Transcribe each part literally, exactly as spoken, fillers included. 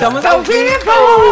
Estamos ao vivo!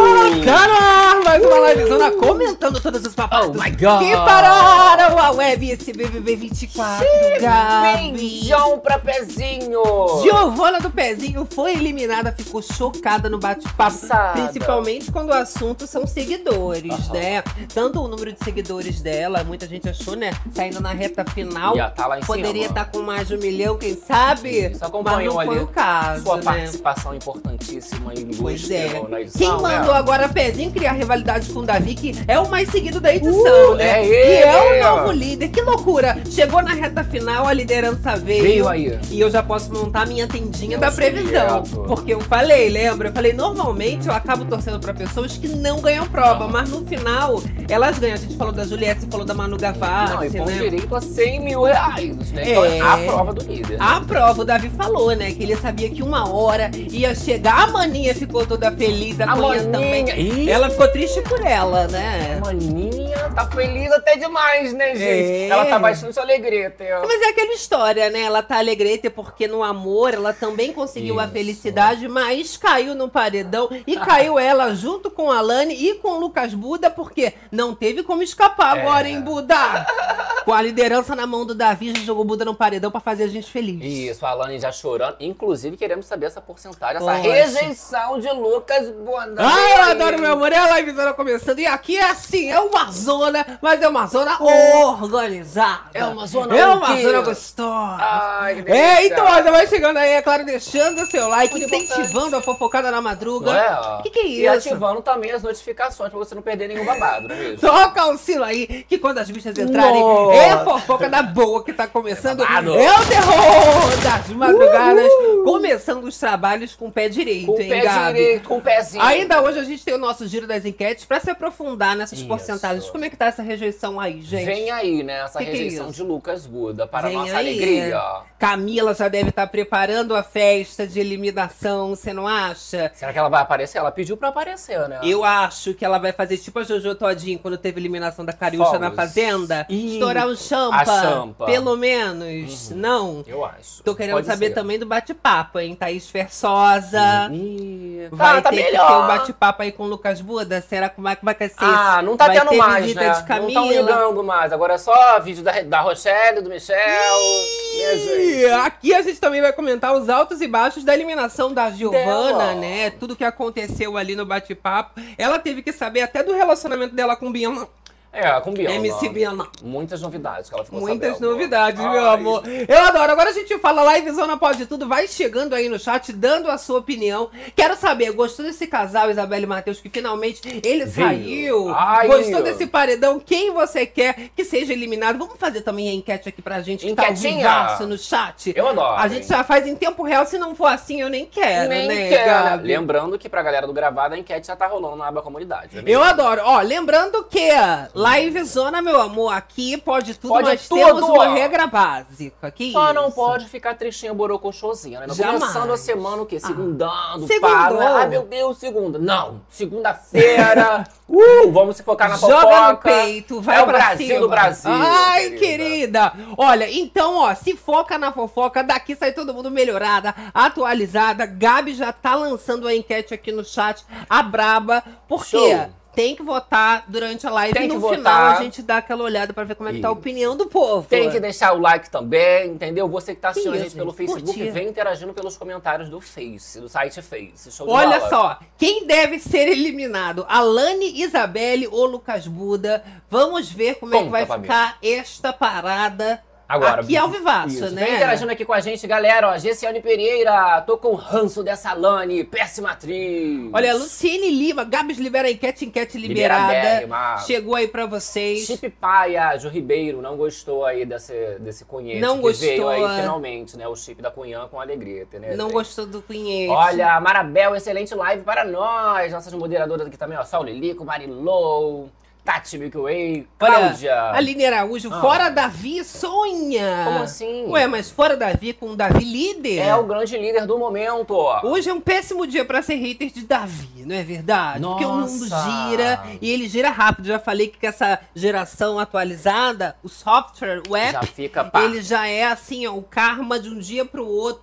Cara, mais uma livezona comentando todos os papados Oh my God! que pararam a web esse B B B vinte e quatro, Gabi. Beijão pra Pezinho! Giovana do Pezinho foi eliminada, ficou chocada no bate-papo, Passada. principalmente quando o assunto são seguidores, Uhum. né? Tanto o número de seguidores dela, muita gente achou, né? Saindo na reta final, Já tá lá em poderia cima. estar com mais de um milhão, quem sabe? Isso Mas acompanhou não foi ali o caso, sua né? participação importantíssima e Pois ilustre é. na edição, Quem mandou né? agora Pezinho criar rivalidade com o Davi, que é o mais seguido da edição, Uh, né? é E ele. é o novo líder. Que loucura! Chegou na reta final, a liderança veio. Veio aí. E eu já posso montar minha tendinha da Deus previsão. quieto. Porque eu falei, lembra? Eu falei, normalmente eu acabo torcendo pra pessoas que não ganham prova, mas no final elas ganham. A gente falou da Juliette, falou da Manu Gavassi, Não, e com né? direito a cem mil reais, né? Então É. é a prova do líder. A prova, o Davi falou, né? Que ele sabia que uma hora ia chegar. A Maninha ficou toda feliz, a, A Maninha Maninha. também. Ih. Ela ficou triste por ela, né? Maninha tá feliz até demais, né, gente? É. Ela tá bastante alegreta. Mas é aquela história, né? Ela tá alegreta porque no amor ela também conseguiu a Isso. felicidade, mas caiu no paredão e caiu ela junto com a Lani e com o Lucas Buda, porque não teve como escapar agora, É. hein, Buda? Com a liderança na mão do Davi, já jogou o Buda no paredão pra fazer a gente feliz. Isso, a Alane já chorando. Inclusive, queremos saber essa porcentagem, essa Poxa. rejeição de Lucas Buda. Ah, eu adoro, meu amor. É a livezona começando. E aqui é assim, é uma zona, mas é uma zona organizada. É uma zona É o uma quê? zona gostosa. Ai, que delícia. É, então, ó, já vai chegando aí, é claro, deixando o seu like, Muito incentivando a fofocada na madruga. Não é? ó? Que que é E isso? ativando também as notificações pra você não perder nenhum babado, não é mesmo? Toca o sino aí, que quando as bichas entrarem, Nossa. é a fofoca da boa que tá começando. É babado. É o terror das madrugadas, começando os trabalhos com o pé direito, Com o hein, pé Gabi? direito, com o pezinho. Ainda hoje a gente tem o nosso giro das enquetes pra se aprofundar nessas Isso. porcentagens. Como é que tá essa rejeição aí, gente? Vem aí, né? Essa Que que é rejeição isso? de Lucas Buda para Vem a nossa aí. alegria. Camila já deve estar preparando a festa de eliminação, você não acha? Será que ela vai aparecer? Ela pediu pra aparecer, né? Eu acho que ela vai fazer tipo a Jojo Todinho quando teve eliminação da Cariúcha na Fogos. Fazenda. Ih, Estourar um champa. a champa. Pelo menos. Não. Eu acho. Tô querendo Pode saber ser. também do bate-papo, hein? Thaís Versosa. Ih, Vai tá, tá ter que melhor. ter um bate-papo aí com o Lucas Buda? Será que vai, vai ser? Ah, não tá vai tendo ter mais, visita né? de Não Camila? estão ligando mais. Agora é só vídeo da, da Rochelle, do Michel. Minha E gente. aqui a gente também vai comentar os altos e baixos da eliminação da Giovana, Dela. né? Tudo que aconteceu ali no bate-papo. Ela teve que saber até do relacionamento dela com Biana. É, com Biana. M C Biana. Muitas novidades que ela ficou Muitas sabendo. novidades, meu Ai. amor. Eu adoro. Agora a gente fala Livezona Pode Tudo. Vai chegando aí no chat, dando a sua opinião. Quero saber, gostou desse casal, Isabelle e Matheus, que finalmente ele Veio. saiu? Ai. Gostou desse paredão? Quem você quer que seja eliminado? Vamos fazer também a enquete aqui pra gente que tá ao Enquetinha. vivaço no chat. Eu adoro. A gente já faz em tempo real. Se não for assim, eu nem quero, Nem né, quero. Gabi? Lembrando que pra galera do Gravado, a enquete já tá rolando na aba comunidade. né, Eu mesmo? adoro. Ó, lembrando que Livezona, meu amor, aqui pode tudo, Pode mas tudo, temos uma ó. regra básica. Que Só isso? não pode ficar tristinha, borocochosinha, né? Não Jamais. começando a semana o quê? Segundando, Segundou. pá, né? Ai, meu Deus, segunda. Não, segunda-feira. uh, vamos se focar na Joga fofoca. no peito, vai É o pra Brasil cima. do Brasil. Ai, querida. Olha, então, ó, se foca na fofoca, daqui sai todo mundo melhorada, atualizada. Gabi já tá lançando a enquete aqui no chat, a braba, porque Show. tem que votar durante a live Tem e que no votar. final a gente dá aquela olhada pra ver como é que tá a Isso. opinião do povo. Tem que deixar o like também, entendeu? Você que tá assistindo Que a isso, gente pelo gente, Facebook, curtir. vem interagindo pelos comentários do Face, do site Face. Show de Olha bola. só, quem deve ser eliminado? Alane, Isabelle ou Lucas Buda? Vamos ver como é que Conta vai pra mim. ficar esta parada Agora, aqui ao vivaço, isso. né? Vem interagindo aqui com a gente, galera. Ó, Gessiane Pereira, tô com o ranço dessa Lani, péssima atriz. Olha, Luciene Lima, Gabs libera a enquete, enquete liberada. Liberadérrima. Chegou aí pra vocês. Chip Paia, Ju Ribeiro, não gostou aí desse, desse cunhete Não que gostou, veio aí é. finalmente, né? O chip da Cunhã com alegria, né? Não gente? gostou do cunhete. Olha, Marabel, excelente live para nós. Nossas moderadoras aqui também, ó. Saul Lilico, Marilou, Tati Milky Way, Cláudia. Olha, Aline Araújo, Ah. fora Davi, sonha. Como assim? Ué, mas fora Davi com o Davi líder? É o grande líder do momento. Hoje é um péssimo dia pra ser hater de Davi, não é verdade? Porque o mundo Nossa. gira e ele gira rápido. Já falei que com essa geração atualizada, o software, o app, Já fica pá. ele já é assim, ó, o karma de um dia pro outro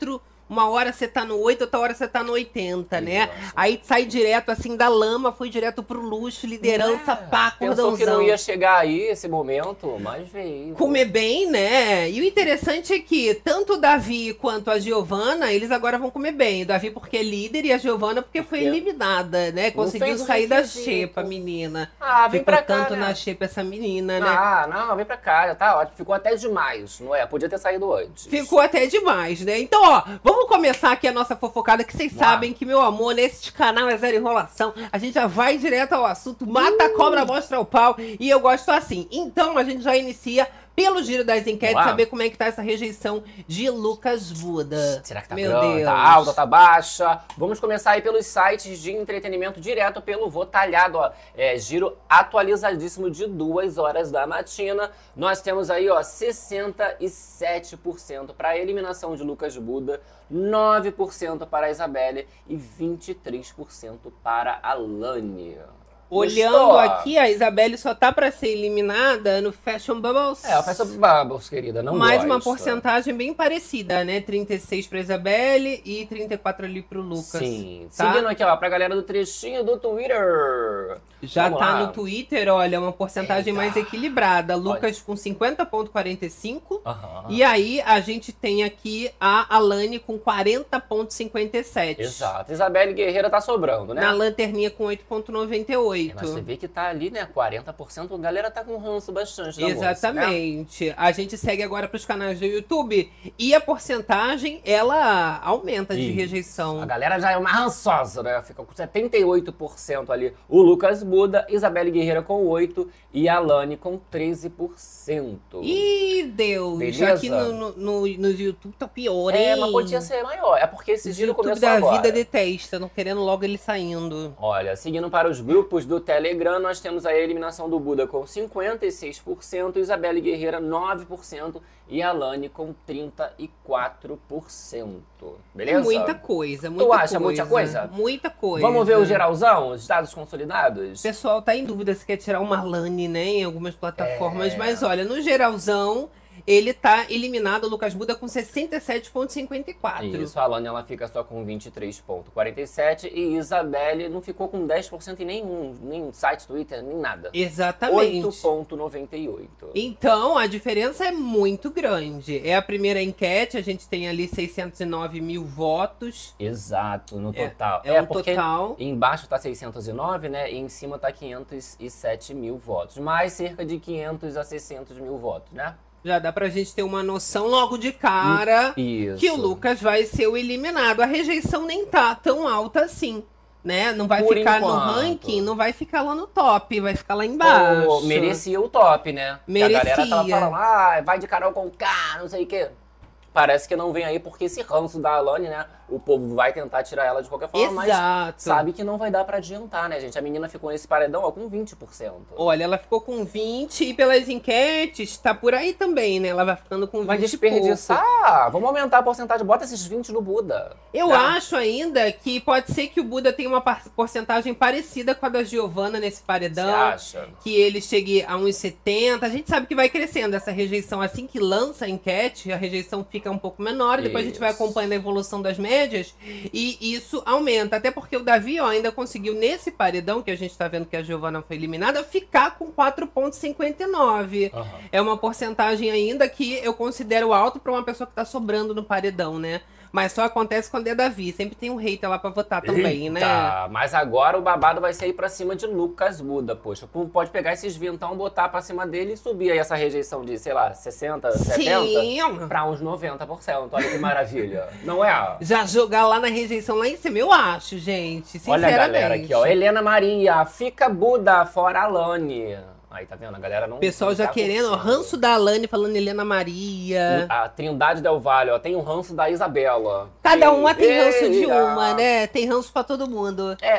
Uma hora você tá no oito, outra hora você tá no oitenta, né? Nossa. Aí sai direto, assim, da lama, foi direto pro luxo, liderança, É, pá, pensou cordãozão. que não ia chegar aí esse momento, mas veio. Comer bem, né? E o interessante é que tanto o Davi quanto a Giovana, eles agora vão comer bem. O Davi porque é líder e a Giovana porque foi Porque eliminada, né? Conseguiu fez o sair da requisito. xepa, menina. Ah, vem Ficou pra cá, tanto né? na xepa essa menina, né? Ah, não, vem pra cá, já tá ótimo. Ficou até demais, não é? Podia ter saído antes. Ficou até demais, né? Então, ó, vamos começar aqui a nossa fofocada, que vocês Vamos lá. sabem que, meu amor, nesse canal é zero enrolação. A gente já vai direto ao assunto, mata a cobra, mostra o pau. E eu gosto assim. Então, a gente já inicia pelo giro das enquetes, Vamos lá. saber como é que tá essa rejeição de Lucas Buda. Será que tá Meu grande, Deus. tá alta, tá baixa? Vamos começar aí pelos sites de entretenimento direto pelo Votalhado, ó. É, giro atualizadíssimo de duas horas da matina. Nós temos aí, ó, sessenta e sete por cento para a eliminação de Lucas Buda, nove por cento para a Isabelle e vinte e três por cento para a Lani. Olhando Gostou? aqui, a Isabelle só tá pra ser eliminada no Fashion Bubbles. É, eu faço bubbles, querida, não Mais uma gosto. porcentagem bem parecida, né? trinta e seis pra Isabelle e trinta e quatro ali pro Lucas. Sim. Tá? Seguindo aqui, ó, pra galera do trechinho do Twitter. Já Vamos tá lá. no Twitter, olha, uma porcentagem Eita. mais equilibrada. Lucas com cinquenta vírgula quarenta e cinco. Aham. E aí a gente tem aqui a Alane com quarenta vírgula cinquenta e sete. Exato. Isabelle Guerreira tá sobrando, né? Na lanterninha com oito vírgula noventa e oito. Mas você vê que tá ali, né? quarenta por cento. A galera tá com ranço bastante da moça, né? Exatamente. A gente segue agora pros canais do YouTube e a porcentagem, ela aumenta de Isso. rejeição. A galera já é uma rançosa, né? Fica com setenta e oito por cento ali. O Lucas Buda, Isabelle Guerreira com oito por cento e a Lani com treze por cento. Ih, Deus! Beleza? Aqui no, no, no, no YouTube tá pior, hein? É, mas podia ser maior. É porque esse O giro YouTube começou da agora. vida detesta, não querendo logo ele saindo. Olha, seguindo para os grupos do Telegram, nós temos a eliminação do Buda com cinquenta e seis por cento, Isabelle Guerreira nove por cento e a Lani com trinta e quatro por cento. Beleza? Muita coisa, muita acha coisa. muita coisa? Muita coisa. Vamos ver o geralzão, os dados consolidados? O pessoal tá em dúvida se quer tirar uma Lani, né, em algumas plataformas, É. mas olha, no geralzão, ele tá eliminado, o Lucas Buda, com sessenta e sete vírgula cinquenta e quatro. Isso, a Lani ela fica só com vinte e três vírgula quarenta e sete e Isabelle não ficou com dez por cento em nenhum, nem site, Twitter, nem nada. Exatamente. oito vírgula noventa e oito. Então, a diferença é muito grande. É a primeira enquete, a gente tem ali seiscentos e nove mil votos. Exato, no É, total. é um porque total. embaixo tá seiscentos e nove, né? E em cima tá quinhentos e sete mil votos. Mais cerca de quinhentos a seiscentos mil votos, né? Já dá pra gente ter uma noção logo de cara Isso. que o Lucas vai ser o eliminado. A rejeição nem tá tão alta assim, né? Não vai Por ficar no enquanto. ranking, não vai ficar lá no top, vai ficar lá embaixo. Pô, merecia o top, né? Que Merecia. a galera tava falando, ah, vai de Carol com K, não sei o quê. Parece que não vem aí porque esse ranço da Alane, né? O povo vai tentar tirar ela de qualquer forma, Exato. mas sabe que não vai dar pra adiantar, né, gente? A menina ficou nesse paredão ó, com vinte por cento. Olha, ela ficou com vinte e pelas enquetes tá por aí também, né? Ela vai ficando com Vai vinte e pouco. desperdiçar? Vamos aumentar a porcentagem, bota esses vinte no Buda. Eu tá? acho ainda que pode ser que o Buda tenha uma par- porcentagem parecida com a da Giovana nesse Você paredão. acha? Que ele chegue a uns setenta. A gente sabe que vai crescendo essa rejeição. Assim que lança a enquete, a rejeição fica um pouco menor. Depois a gente vai Isso. acompanhando a evolução das médias. E isso aumenta. Até porque o Davi ó, ainda conseguiu, nesse paredão, que a gente tá vendo que a Giovana foi eliminada, ficar com quatro vírgula cinquenta e nove. Aham. É uma porcentagem ainda que eu considero alto pra uma pessoa que tá sobrando no paredão, né? Mas só acontece quando é Davi. Sempre tem um hater lá pra votar também, né? Tá, mas agora o babado vai sair pra cima de Lucas Buda, poxa. O povo pode pegar esses vintão, botar pra cima dele e subir aí essa rejeição de, sei lá, sessenta, setenta Sim. pra uns noventa por cento. Olha que maravilha. Não é? Já jogar lá na rejeição lá em cima, eu acho, gente. Sinceramente. Olha a galera aqui, ó. Helena Maria, fica Buda, fora Alane. Aí, tá vendo? A galera não. O pessoal não já tá querendo, ó, curtindo. ranço da Alane falando Helena Maria. A Trindade Del Valle, ó, tem o ranço da Isabela. Cada uma tem ranço de Eita. uma, né? Tem ranço pra todo mundo. É,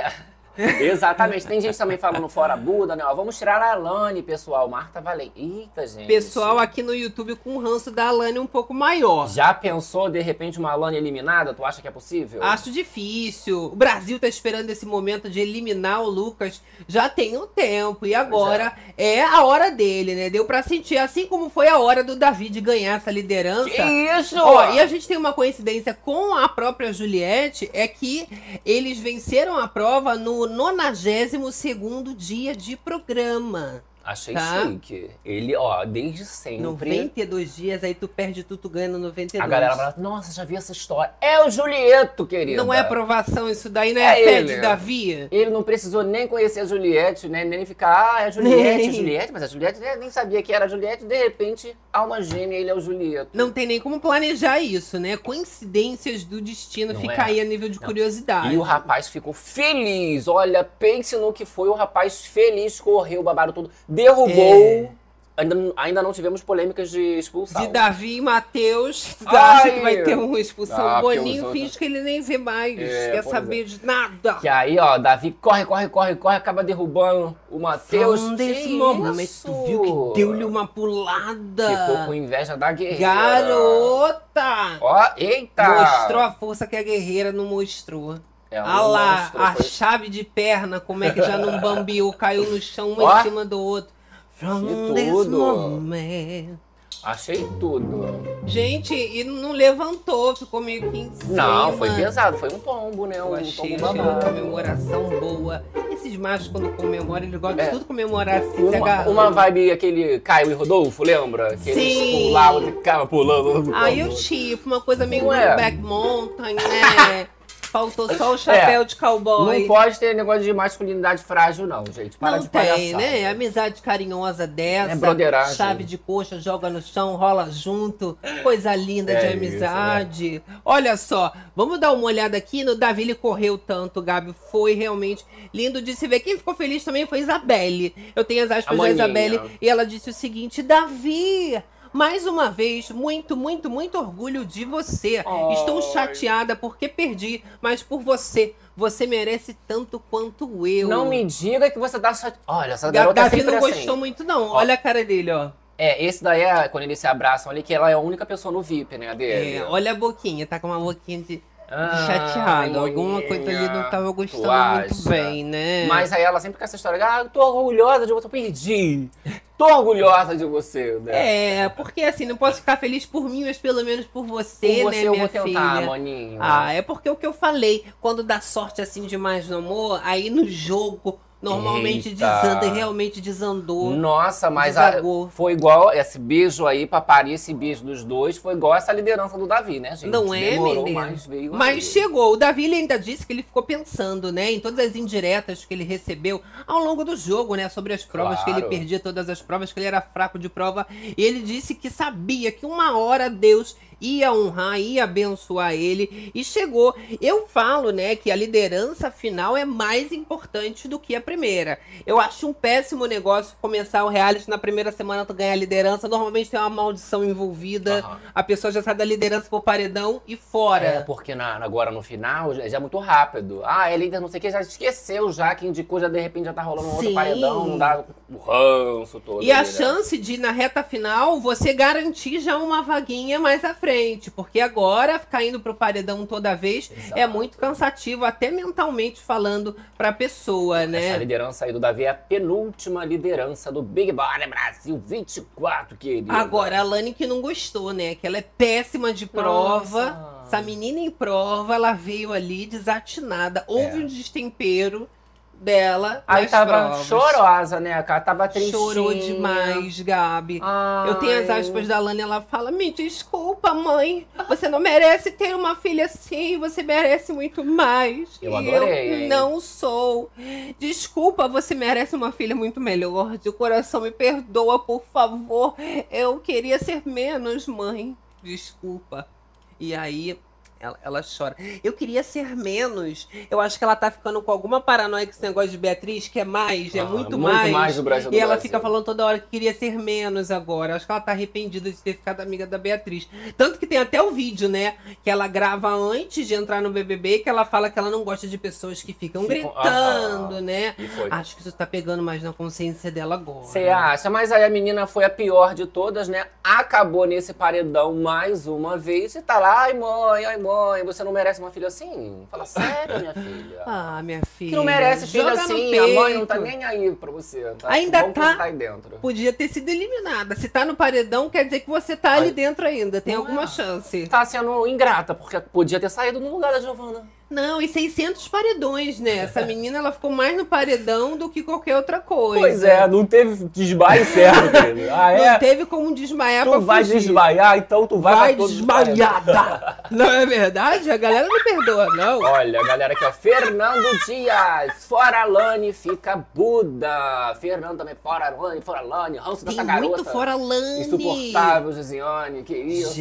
Exatamente. Tem gente também falando fora Buda, né? Ó, vamos tirar a Alane, pessoal. Marta Valente. Eita, gente. Pessoal aqui no YouTube com o ranço da Alane um pouco maior. Já pensou, de repente, uma Alane eliminada? Tu acha que é possível? Acho difícil. O Brasil tá esperando esse momento de eliminar o Lucas já tem um tempo. E agora é. é a hora dele, né? Deu pra sentir, assim como foi a hora do Davi ganhar essa liderança. Que isso? Ó, e a gente tem uma coincidência com a própria Juliette, é que eles venceram a prova no nonagésimo segundo dia de programa. Achei tá? chique. Ele, ó, desde sempre... noventa e dois dias, aí tu perde tudo, tu ganha no noventa e dois. A galera fala, nossa, já vi essa história. É o Julieto, querida. Não é aprovação isso daí, não é, É a fé ele. de Davi? Ele não precisou nem conhecer a Juliette, né? Nem ficar, ah, é a Juliette, Nem. Juliette. Mas a Juliette né, nem sabia que era a Juliette. De repente, alma gêmea, ele é o Julieto. Não tem nem como planejar isso, né? Coincidências do destino, Não fica é. aí a nível de Não. curiosidade. E o rapaz ficou feliz. Olha, pense no que foi o rapaz feliz, correu, babaram tudo, derrubou. É. Ainda, ainda não tivemos polêmicas de expulsão. De Davi e Matheus, tu Ai. acha que vai ter uma expulsão? Ah, porque Boninho os outros- finge que ele nem vê mais, É, quer pois saber de nada. Que aí, ó, Davi corre, corre, corre, corre, acaba derrubando o Matheus. From Que this moment, isso? tu viu que deu-lhe uma pulada. Ficou com inveja da guerreira. Garota! Ó, eita! Mostrou a força que a guerreira não mostrou. Ela Ah não lá, mostrou, a foi- chave de perna, como é que já não bambiou, caiu no chão um Ó. em cima do outro. From Que this tudo. moment. Achei tudo. Gente, e não levantou, ficou meio que em cima. Não, foi pesado, foi um tombo, né? Eu Um achei, tombo achei uma babado. comemoração boa. Esses machos, quando comemoram, eles gostam É. de tudo comemorar assim, se Uma, agarrando. uma vibe aquele Caio e Rodolfo, lembra? Que Sim. eles pulavam e ficavam pulando. Aí eu tipo, uma coisa meio Não é? Black Mountain, né? Faltou só o chapéu É. de cowboy. Não pode ter negócio de masculinidade frágil, não, gente. Para Não de tem, palhaçada. né? Amizade carinhosa dessa. É broderagem. Chave de coxa, joga no chão, rola junto. Coisa linda É de isso, amizade. Olha só, vamos dar uma olhada aqui no Davi. Ele correu tanto, Gabi. Foi realmente lindo de se ver. Quem ficou feliz também foi Isabelle. Eu tenho as aspas A da maninha. Isabelle e ela disse o seguinte: Davi, mais uma vez, muito, muito, muito orgulho de você. Ai. Estou chateada porque perdi, mas por você. Você merece tanto quanto eu. Não me diga que você tá chateado. Olha, essa Ga- garota é Davi sempre não assim. gostou muito, não. Olha a cara dele, ó. É, esse daí é quando eles se abraçam ali, que ela é a única pessoa no V I P, né, dele. É, olha a boquinha, tá com uma boquinha de, de Ah, chateado. Alguma maninha, coisa ali não tava tu gostando muito acha? bem, né? Mas aí ela sempre com essa história, ah, eu tô orgulhosa de você, eu perdi. Tô orgulhosa de você, né? É, porque assim, não posso ficar feliz por mim, mas pelo menos por você, Por né, você eu minha vou tentar, filha? maninho. Ah, é porque o que eu falei, quando dá sorte assim demais no amor, aí no jogo normalmente Eita. desanda e realmente desandou. Nossa, mas a- Desagou. foi igual esse beijo aí pra Paris, esse beijo dos dois, foi igual essa liderança do Davi, né, gente? Não é, Demorou, menina? mas veio Mas aí. chegou. O Davi ele ainda disse que ele ficou pensando, né, em todas as indiretas que ele recebeu ao longo do jogo, né, sobre as provas que ele Claro. perdia, todas as provas, que ele era fraco de prova. E ele disse que sabia que uma hora Deus ia honrar, ia abençoar ele. E chegou. Eu falo, né, que a liderança final é mais importante do que a primeira. Eu acho um péssimo negócio começar o reality na primeira semana tu ganhar a liderança. Normalmente tem uma maldição envolvida. Aham. A pessoa já sai da liderança pro paredão e fora. É, porque na, agora no final já já é muito rápido. Ah, é líder não sei o que, já esqueceu já, que indicou, já de repente já tá rolando um outro Sim. paredão, não dá o ranço todo. E a ali, né? chance de, na reta final, você garantir já uma vaguinha mais à frente. Porque agora, ficar indo pro paredão toda vez Exato. é muito cansativo, até mentalmente falando pra pessoa, né? Essa liderança aí do Davi é a penúltima liderança do Big Brother Brasil vinte e quatro, querido. Agora, a Lani que não gostou, né? Que ela é péssima de prova. Nossa. Essa menina em prova, ela veio ali desatinada. Houve É. um destempero dela Aí nas tava provas. chorosa, né, cara? Tava tristinha. Chorou demais, Gabi. Ai. Eu tenho as aspas da Lani, ela fala: me desculpa, mãe. Você não merece ter uma filha assim, você merece muito mais. Eu E adorei, eu hein? não sou. Desculpa, você merece uma filha muito melhor. De coração, me perdoa, por favor. Eu queria ser menos, mãe. Desculpa. E aí, Ela, ela chora. Eu queria ser menos. Eu acho que ela tá ficando com alguma paranoia com esse negócio de Beatriz, que é mais, é Ah, muito, muito mais. mais do Brasil do E ela Brasil. fica falando toda hora que queria ser menos agora. Acho que ela tá arrependida de ter ficado amiga da Beatriz. Tanto que tem até o vídeo, né? Que ela grava antes de entrar no B B B, que ela fala que ela não gosta de pessoas que ficam Ficam- gritando, aham. né? E foi. Acho que isso tá pegando mais na consciência dela agora. Você acha? Mas aí a menina foi a pior de todas, né? Acabou nesse paredão mais uma vez e tá lá, ai mãe, ai mãe, você não merece uma filha assim? Fala sério, minha filha. Ah, minha filha. Que não merece filha joga no assim, a mãe não tá peito. nem aí pra você. Tá? Ainda Bom que tá- você tá aí dentro. Podia ter sido eliminada. Se tá no paredão, quer dizer que você tá ali Ai. dentro ainda. Tem Não alguma é. chance. Tá sendo ingrata, porque podia ter saído no lugar da Giovana. Não, e seiscentos paredões, né? Essa menina, ela ficou mais no paredão do que qualquer outra coisa. Pois é, não teve desmaio certo, querido. Ah, Não é? teve como desmaiar pra Tu vai fugir. desmaiar, então tu vai, Vai pra todos os paredões. desmaiada. Não é verdade? A galera não perdoa, não. Olha, galera aqui, ó. Fernando Dias, fora Lani, fica Buda. Fernando também, fora Lani, fora Lani, ranço Tem dessa garota. muito fora Lani. Insuportável, Gisiane, que isso.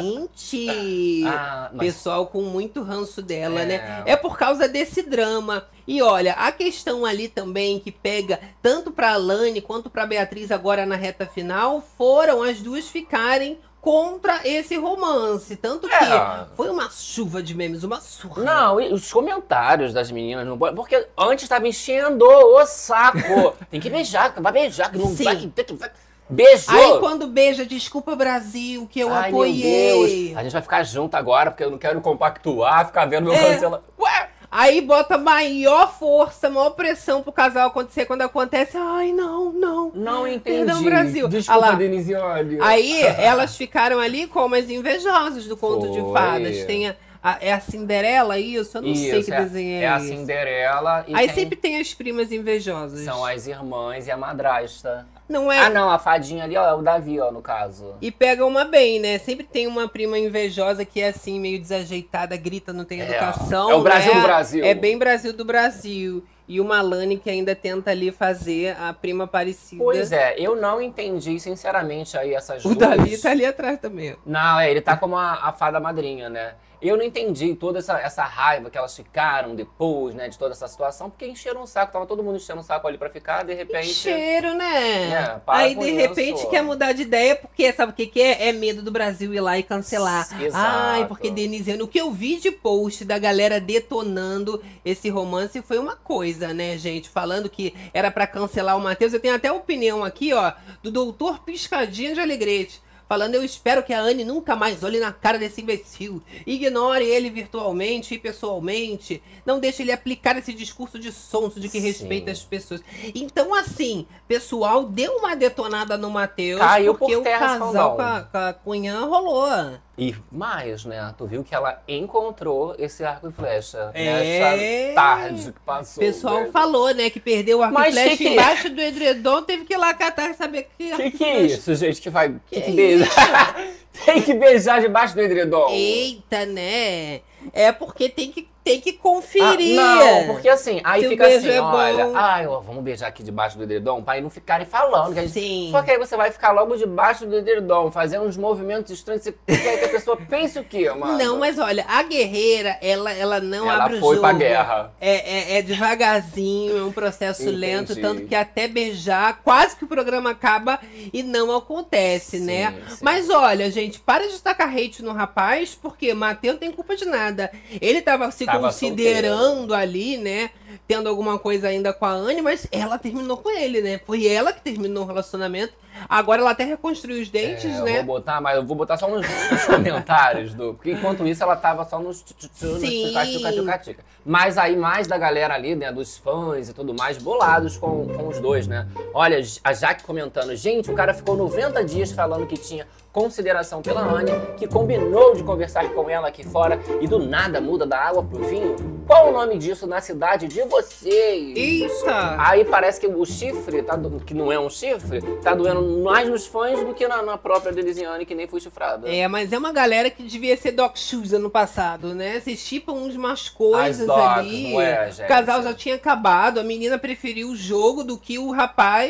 Gente, Ah, mas- pessoal com muito ranço dela, É. né? É por causa desse drama. E olha, a questão ali também que pega tanto pra Alane quanto pra Beatriz agora na reta final foram as duas ficarem contra esse romance. Tanto que É. foi uma chuva de memes, uma surra. Não, e os comentários das meninas não pode. Porque antes tava enchendo o saco. Tem que beijar, vai beijar, que não Sim. vai, que tem que. vai- Beijou! Aí quando beija, desculpa Brasil, que eu Ai, meu apoiei. Deus. A gente vai ficar junto agora, porque eu não quero compactuar, ficar vendo meu É. cancela. Ué! Aí bota maior força, maior pressão pro casal acontecer. Quando acontece, ai, não, não. Não entendi. Perdão, Brasil. Desculpa, Ah lá. Denisiane. Aí elas ficaram ali como as invejosas do conto de Foi. fadas. Tem a, a- é a Cinderela, isso? Eu não sei Isso, que é, desenho é, é a esse. Cinderela e Aí tem- sempre tem as primas invejosas. são as irmãs e a madrasta. Não é? Ah, não, a fadinha ali, ó, é o Davi, ó, no caso. E pega uma bem, né? Sempre tem uma prima invejosa que é assim, meio desajeitada, grita, não tem É, educação. é o Brasil né? do Brasil. É bem Brasil do Brasil. E uma Alane que ainda tenta ali fazer a prima parecida. Pois é, eu não entendi, sinceramente, aí essas O duas... Dali tá ali atrás também. Não, é, ele tá como a, a fada madrinha, né? Eu não entendi toda essa, essa raiva que elas ficaram depois, né, de toda essa situação, porque encheram o saco, tava todo mundo enchendo o saco ali pra ficar, de repente... Cheiro, né? É, para Aí, com de isso. repente, quer mudar de ideia, porque sabe o que, que é? É medo do Brasil ir lá e cancelar. Exato. Ai, porque Denisiane, o que eu vi de post da galera detonando esse romance foi uma coisa, né, gente? Falando que era pra cancelar o Matheus. Eu tenho até a opinião aqui, ó, do doutor Piscadinha de Alegrete. Falando, eu espero que a Anne nunca mais olhe na cara desse imbecil. Ignore ele virtualmente e pessoalmente. Não deixe ele aplicar esse discurso de sonso de que Sim. respeita as pessoas. Então, assim, pessoal, deu uma detonada no Matheus. Caiu porque por terra o esse casal fandom. com a, com a Cunhã rolou. E mais, né? Tu viu que ela encontrou esse arco e flecha É. nessa tarde que O passou. pessoal né? falou, né, que perdeu o arco e Mas flecha que que- embaixo do edredom. Teve que ir lá catar e saber que... Que arco e que é flecha. isso, gente? Que vai. Que Que, que é beijar. Tem que beijar debaixo do edredom. Eita, né? É porque tem que, tem que conferir. Ah, não, porque assim, aí Se o fica beijo assim, é olha, bom. ai, ó, vamos beijar aqui debaixo do edredom, pra aí não ficarem falando. Que a gente... Sim. Só que aí você vai ficar logo debaixo do edredom, fazendo uns movimentos estranhos, você quer que a pessoa pense o quê, mano? Não, mas olha, a guerreira, ela, ela não Ela abre o foi jogo. pra guerra. É, é, é devagarzinho, é um processo Entendi. lento, tanto que até beijar, quase que o programa acaba e não acontece, Sim, né? sim. Mas olha, gente, para de tacar hate no rapaz, porque Matheus não tem culpa de nada. Ele tava se Tava considerando ali, né? Tendo alguma coisa ainda com a Anne, mas ela terminou com ele, né? Foi ela que terminou o relacionamento. Agora ela até reconstruiu os dentes, É, eu né? vou botar, mas eu vou botar só nos, nos comentários do. Porque enquanto isso ela tava só nos tchu- tchu- tchu- nos Sim. tchuca, tchuca, tchuca, tchuca. Mas aí mais da galera ali, né, dos fãs e tudo mais, bolados com, com os dois, né? Olha, a Jaque comentando, gente, o cara ficou noventa dias falando que tinha consideração pela Anne, que combinou de conversar com ela aqui fora e do nada muda da água pro vinho. Qual o nome disso na cidade de vocês? Eita! Aí parece que o chifre, tá do- que não é um chifre, tá doendo mais nos fãs do que na, na própria Denisiane, que nem foi chifrada. É, mas é uma galera que devia ser Doc Shoes ano passado, né? Vocês chipam uns umas coisas As docs, ali. não é, gente? O casal já tinha acabado, a menina preferiu o jogo do que o rapaz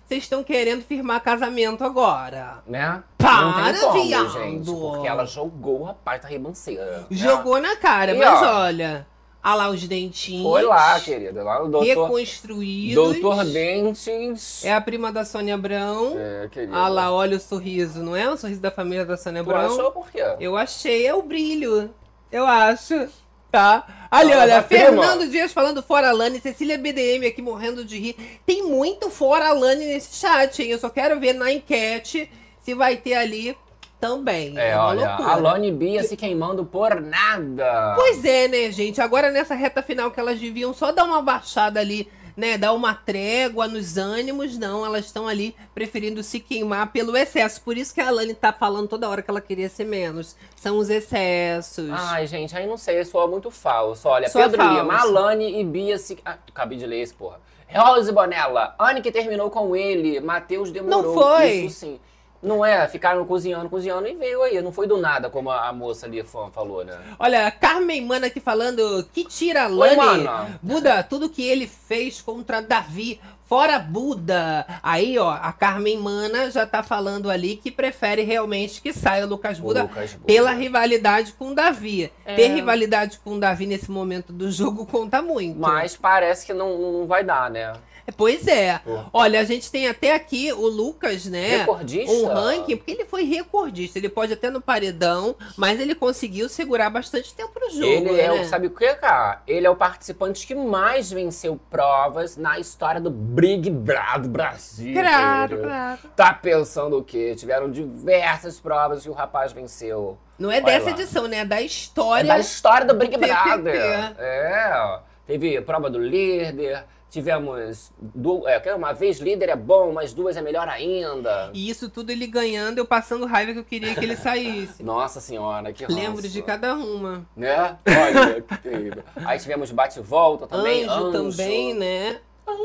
vocês estão querendo firmar casamento agora. Né? Para, não tem como, viado. gente, porque ela jogou o rapaz da ribanceira. Jogou na cara, E, mas ó, olha, olha lá os dentinhos. Foi lá, querida, lá no doutor, Reconstruídos. doutor Dentes. É a prima da Sônia Abrão. É, querida. Olha lá, olha o sorriso, não é o sorriso da família da Sônia Tu Abrão? achou por quê? Eu achei, é o brilho. Eu acho. Tá? Ali, Ah, olha, da prima. Fernando Dias falando fora Lani, Cecília B D M aqui morrendo de rir. Tem muito fora Lani nesse chat, hein? Eu só quero ver na enquete se vai ter ali também. É, uma olha, loucura. a Lani e Bia se queimando por nada. Pois é, né, gente? Agora nessa reta final que elas deviam só dar uma baixada ali, né? Dar uma trégua nos ânimos. Não, elas estão ali preferindo se queimar pelo excesso. Por isso que a Alane tá falando toda hora que ela queria ser menos. São os excessos. Ai, gente, aí não sei, soa muito falso. Olha, Soa Pedro falso. Lima, Alane e Bia se... Ah, acabei de ler esse, porra. Rose Bonella, Anne que terminou com ele, Matheus demorou. Não foi? Isso sim. Não é, ficaram cozinhando, cozinhando e veio aí. Não foi do nada, como a, a moça ali fa- falou, né? Olha, Carmen Mana aqui falando que tira a Oi, Lani. mana. Buda, tudo que ele fez contra Davi. Fora Buda. Aí, ó, a Carmen Mana já tá falando ali que prefere realmente que saia o Lucas O Buda Lucas Buda. pela rivalidade com o Davi. É. Ter rivalidade com o Davi nesse momento do jogo conta muito. Mas parece que não, não vai dar, né? Pois é. Pô. Olha, a gente tem até aqui o Lucas, né? Recordista? Um ranking, porque ele foi recordista. Ele pode até no paredão, mas ele conseguiu segurar bastante tempo no jogo. Ele é né? o, sabe o que, cara? Ele é o participante que mais venceu provas na história do Big Brother Brasil. Claro, querido. claro. Tá pensando o quê? Tiveram diversas provas que o rapaz venceu. Não é Olha dessa lá. edição, né? É da É história. da história do Big P P P. Brother. É, ó. Teve prova do líder, tivemos du- é, uma vez líder é bom, mas duas é melhor ainda. E isso tudo ele ganhando, eu passando raiva que eu queria que ele saísse. Nossa senhora, que ranço. Lembro de cada uma. Né? Olha, que terrível. Aí tivemos bate-volta também. Anjo, também, né?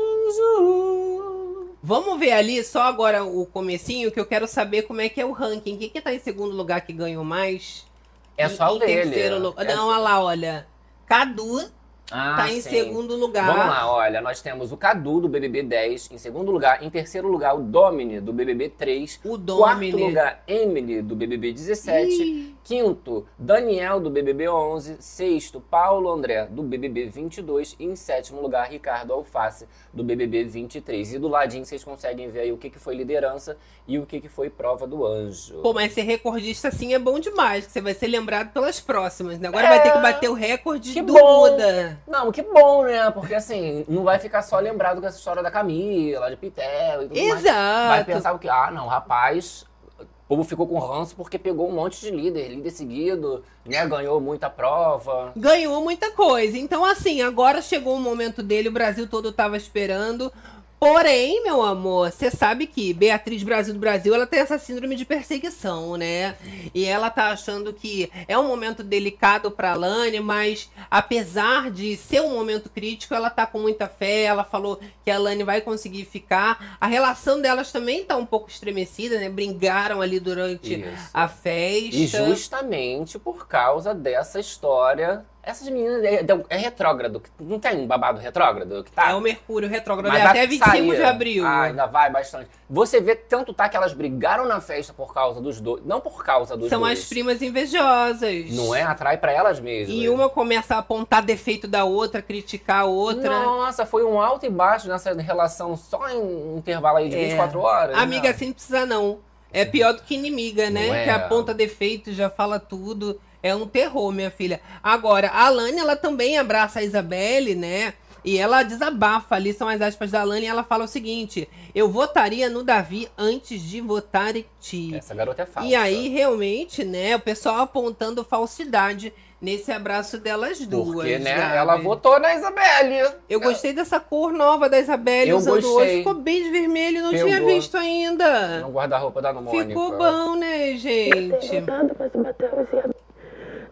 Anjo. Vamos ver ali só agora o comecinho, que eu quero saber como é que é o ranking. Quem que tá em segundo lugar que ganhou mais? É Em- só o em dele. terceiro lugar. É- Não, olha lá, olha. Cadu Ah, tá em sim. segundo lugar. Vamos lá, olha, nós temos o Cadu do B B B dez em segundo lugar, em terceiro lugar o Domini do B B B três, O quarto Domini. lugar Emily do B B B dezessete, Ih. quinto Daniel do B B B onze, sexto Paulo André do B B B vinte e dois e em sétimo lugar Ricardo Alface do B B B vinte e três. E do ladinho vocês conseguem ver aí o que, que foi liderança e o que, que foi prova do anjo. Pô, mas ser recordista assim é bom demais, que você vai ser lembrado pelas próximas, né? Agora É. vai ter que bater o recorde Que do bom. Buda. Não, que bom, né? Porque assim, não vai ficar só lembrado com essa história da Camila, de Pitel e tudo mais. Exato. Vai pensar o que? Ah, não, rapaz, o povo ficou com ranço porque pegou um monte de líder, líder seguido, né? Ganhou muita prova. Ganhou muita coisa. Então, assim, agora chegou o momento dele, o Brasil todo tava esperando. Porém, meu amor, você sabe que Beatriz Brasil do Brasil, ela tem essa síndrome de perseguição, né? E ela tá achando que é um momento delicado pra Lani, mas apesar de ser um momento crítico, ela tá com muita fé, ela falou que a Lani vai conseguir ficar. A relação delas também tá um pouco estremecida, né? Brigaram ali durante Isso. a festa. E justamente por causa dessa história, essas meninas é, é retrógrado, não tem um babado retrógrado que tá? É o Mercúrio retrógrado, Mas é vai até vinte e cinco sair. de abril. Ah, ainda vai bastante. Você vê tanto tá que elas brigaram na festa por causa dos dois, não por causa dos São dois. as primas invejosas. Não é? Atrai pra elas mesmas. E uma começa a apontar defeito da outra, criticar a outra. Nossa, foi um alto e baixo nessa relação só em um intervalo aí de É. vinte e quatro horas. Amiga, né? assim não precisa não. É pior do que inimiga, né? Não é? Que aponta defeito, já fala tudo. É um terror, minha filha. Agora, a Alane, ela também abraça a Isabelle, né? E ela desabafa ali, são as aspas da Alane, e ela fala o seguinte: eu votaria no Davi antes de votar em ti. Essa garota é falsa. E aí, realmente, né, o pessoal apontando falsidade nesse abraço delas duas. Porque, né, Gabi. ela votou na Isabelle. Eu gostei dessa cor nova da Isabelle Eu usando gostei. hoje. Ficou bem de vermelho, não Pegou. tinha visto ainda. No guarda-roupa da Mônica. Ficou bom, né, gente? Nada, mas o Matheus ia,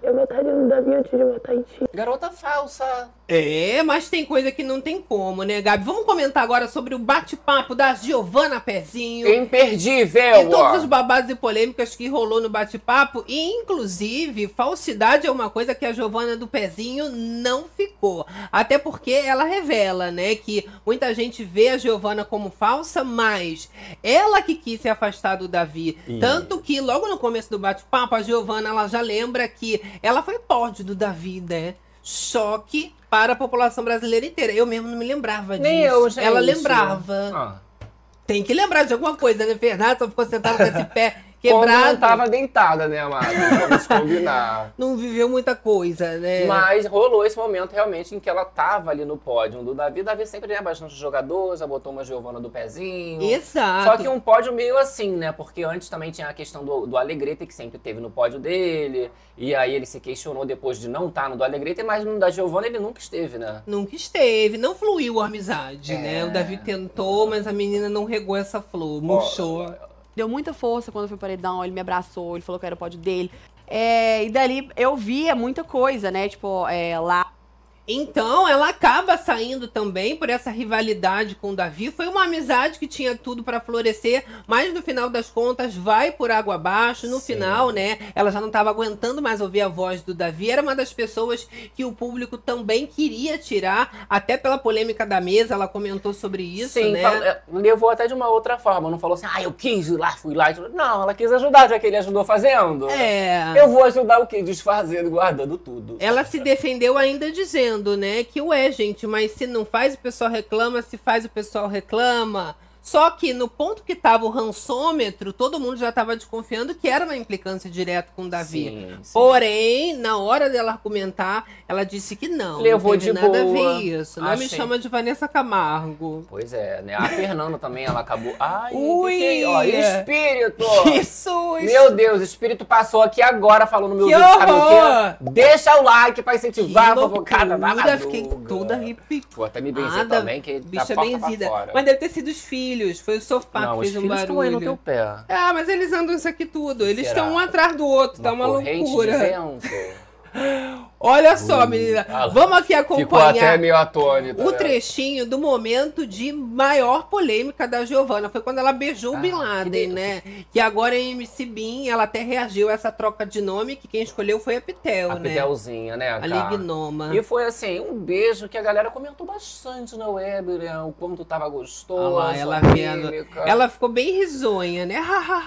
Eu votaria no Davi antes de votar em ti. Garota falsa. É, mas tem coisa que não tem como, né, Gabi? Vamos comentar agora sobre o bate-papo da Giovana Pezinho. Imperdível! E todos os babados e polêmicas que rolou no bate-papo. E, inclusive, falsidade é uma coisa que a Giovana do Pezinho não ficou. Até porque ela revela, né, que muita gente vê a Giovana como falsa, mas ela que quis se afastar do Davi. Isso. Tanto que, logo no começo do bate-papo, a Giovana, ela já lembra que ela foi pódio do Davi, né? Choque para a população brasileira inteira. Eu mesmo não me lembrava Nem disso. eu, gente. Ela lembrava. Ah. Tem que lembrar de alguma coisa, né, Fernando? Só ficou sentado com esse pé Quando quebrado. não tava deitada, né, amado? Vamos combinar. Não viveu muita coisa, né? Mas rolou esse momento realmente em que ela tava ali no pódio do Davi. Davi sempre é bastante jogador, já botou uma Giovana do Pezinho. Exato. Só que um pódio meio assim, né? Porque antes também tinha a questão do, do Alegrete, que sempre teve no pódio dele. E aí ele se questionou depois de não estar no do Alegrete, mas no da Giovana ele nunca esteve, né? Nunca esteve. Não fluiu a amizade, É. né? O Davi tentou, mas a menina não regou essa flor. Murchou. Deu muita força quando eu fui paredão, ele me abraçou, ele falou que era o pódio dele. É, e dali eu via muita coisa, né? Tipo, é, lá. Então, ela acaba saindo também por essa rivalidade com o Davi. Foi uma amizade que tinha tudo pra florescer, mas no final das contas vai por água abaixo. No Sim. final, né, ela já não estava aguentando mais ouvir a voz do Davi. Era uma das pessoas que o público também queria tirar, até pela polêmica da mesa, ela comentou sobre isso, Sim, né? fal- é, levou até de uma outra forma. Não falou assim, ah, eu quis ir lá, fui lá. Não, ela quis ajudar, já que ele ajudou fazendo. É. Eu vou ajudar o quê? Desfazendo, guardando tudo. Ela se defendeu ainda dizendo, né, que ué, gente, mas se não faz o pessoal reclama, se faz o pessoal reclama. Só que no ponto que tava o rançômetro, todo mundo já tava desconfiando que era uma implicância direta com o Davi. Sim, sim. Porém, na hora dela argumentar, ela disse que não. Levou não teve de nada boa. a ver isso. Não me Achei. chama de Vanessa Camargo. Pois é, né? A Fernanda também, ela acabou... Ai, Ui! que que é? Ó, espírito! Que susto! Meu Deus, o espírito passou aqui agora falando no meu Que vídeo, sabe o horror! quê? Deixa o like pra incentivar Que a fofocada da loucura, Madruga. fiquei toda arrepiada. Vou até me benzer também, que tá bicha porta pra benzida. fora. Mas deve ter sido os filhos. Foi o sofá Não, que os fez um filhos estão aí barulho. no teu pé. Ah, mas eles andam isso aqui tudo. Eles Será? estão um atrás do outro. Tá uma corrente de loucura. vento. Olha só, menina. Ah, Vamos aqui Ficou acompanhar até meio atônita. o né? trechinho do momento de maior polêmica da Giovana. Foi quando ela beijou o Ah, Bin que Laden, delícia. né? Que agora é M C Bin. Ela até reagiu a essa troca de nome, que quem escolheu foi a Pitel, A né? Pitelzinha, né, A cara? Lignoma. E foi assim, um beijo que a galera comentou bastante na web, né? O quanto tava gostoso. Olha lá, ela a vendo. química. Ela ficou bem risonha, né?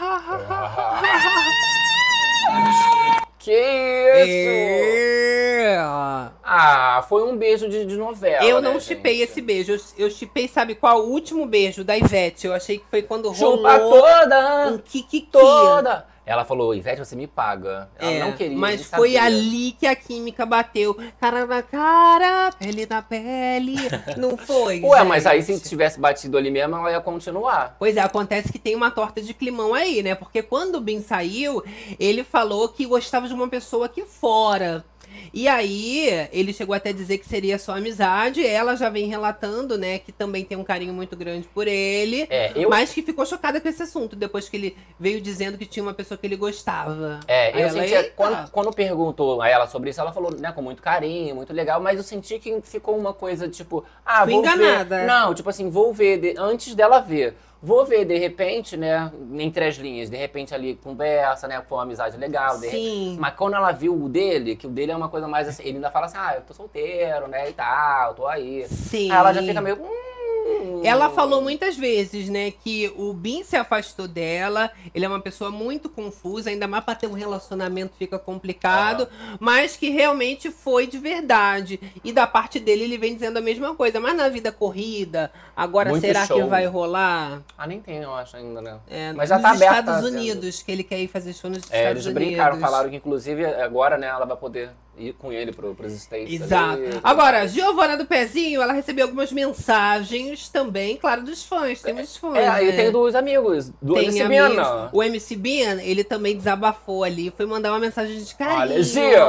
Que isso? É. Ah, foi um beijo de, de novela. Eu né, não chipei gente? esse beijo. Eu, eu chipei, sabe qual? O último beijo da Ivete. Eu achei que foi quando Chupa rolou toda! um kikiki. Toda! Ela falou, Ivete, você me paga. Ela É, não queria. mas nem foi sabia. ali que a química bateu. Cara na cara, pele na pele. Não foi? Ué, mas aí se gente? tivesse batido ali mesmo, ela ia continuar. Pois é, acontece que tem uma torta de climão aí, né? Porque quando o Bin saiu, ele falou que gostava de uma pessoa aqui fora. E aí, ele chegou até a dizer que seria só amizade. Ela já vem relatando, né, que também tem um carinho muito grande por ele. É, eu... Mas que ficou chocada com esse assunto, depois que ele veio dizendo que tinha uma pessoa que ele gostava. É, Aí eu ela, senti, "Eita." quando, quando perguntou a ela sobre isso, ela falou, né, com muito carinho, muito legal, mas eu senti que ficou uma coisa, tipo, ah, Fui vou enganada. ver. Não, tipo assim, vou ver, de- antes dela ver. Vou ver, de repente, né, entre as linhas, de repente ali conversa, né, foi uma amizade legal. De Sim. Mas quando ela viu o dele, que o dele é uma coisa mais assim, ele ainda fala assim, ah, eu tô solteiro, né, e tal, tô aí. Sim. Aí ela já fica meio, hum... Ela falou muitas vezes, né, que o Bin se afastou dela, ele é uma pessoa muito confusa, ainda mais pra ter um relacionamento fica complicado, mas que realmente foi de verdade. E da parte dele ele vem dizendo a mesma coisa, mas na vida corrida, agora Muito será show. que vai rolar? Ah, nem tem, eu acho ainda, né? É, Mas já nos tá aberto, Estados tá dizendo. Unidos, que ele quer ir fazer show nos É, Estados eles Unidos. brincaram, falaram que inclusive agora, né, ela vai poder ir com ele pro, pros States. Exato. ali. Agora, Giovana do Pezinho, ela recebeu algumas mensagens também, claro, dos fãs. Tem muitos fãs, É, aí né? tem dois amigos, do Tem M C amigos. Bina. O M C Bin, ele também desabafou ali, foi mandar uma mensagem de carinho. Olha, Gia,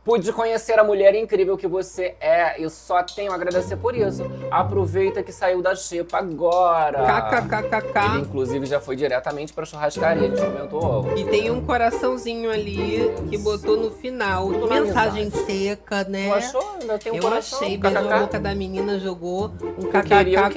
Pude conhecer a mulher incrível que você é e só tenho a agradecer por isso. Aproveita que saiu da xepa agora. Kkkk. Ele, inclusive, já foi diretamente pra churrascaria, a gente comentou. E tem um coraçãozinho ali que botou no final. Tudo na Mensagem amizade. seca, né? Tu achou? Ainda tem um Eu coração. achei, kkk. beijou a boca da menina, jogou um queria o kkk quê?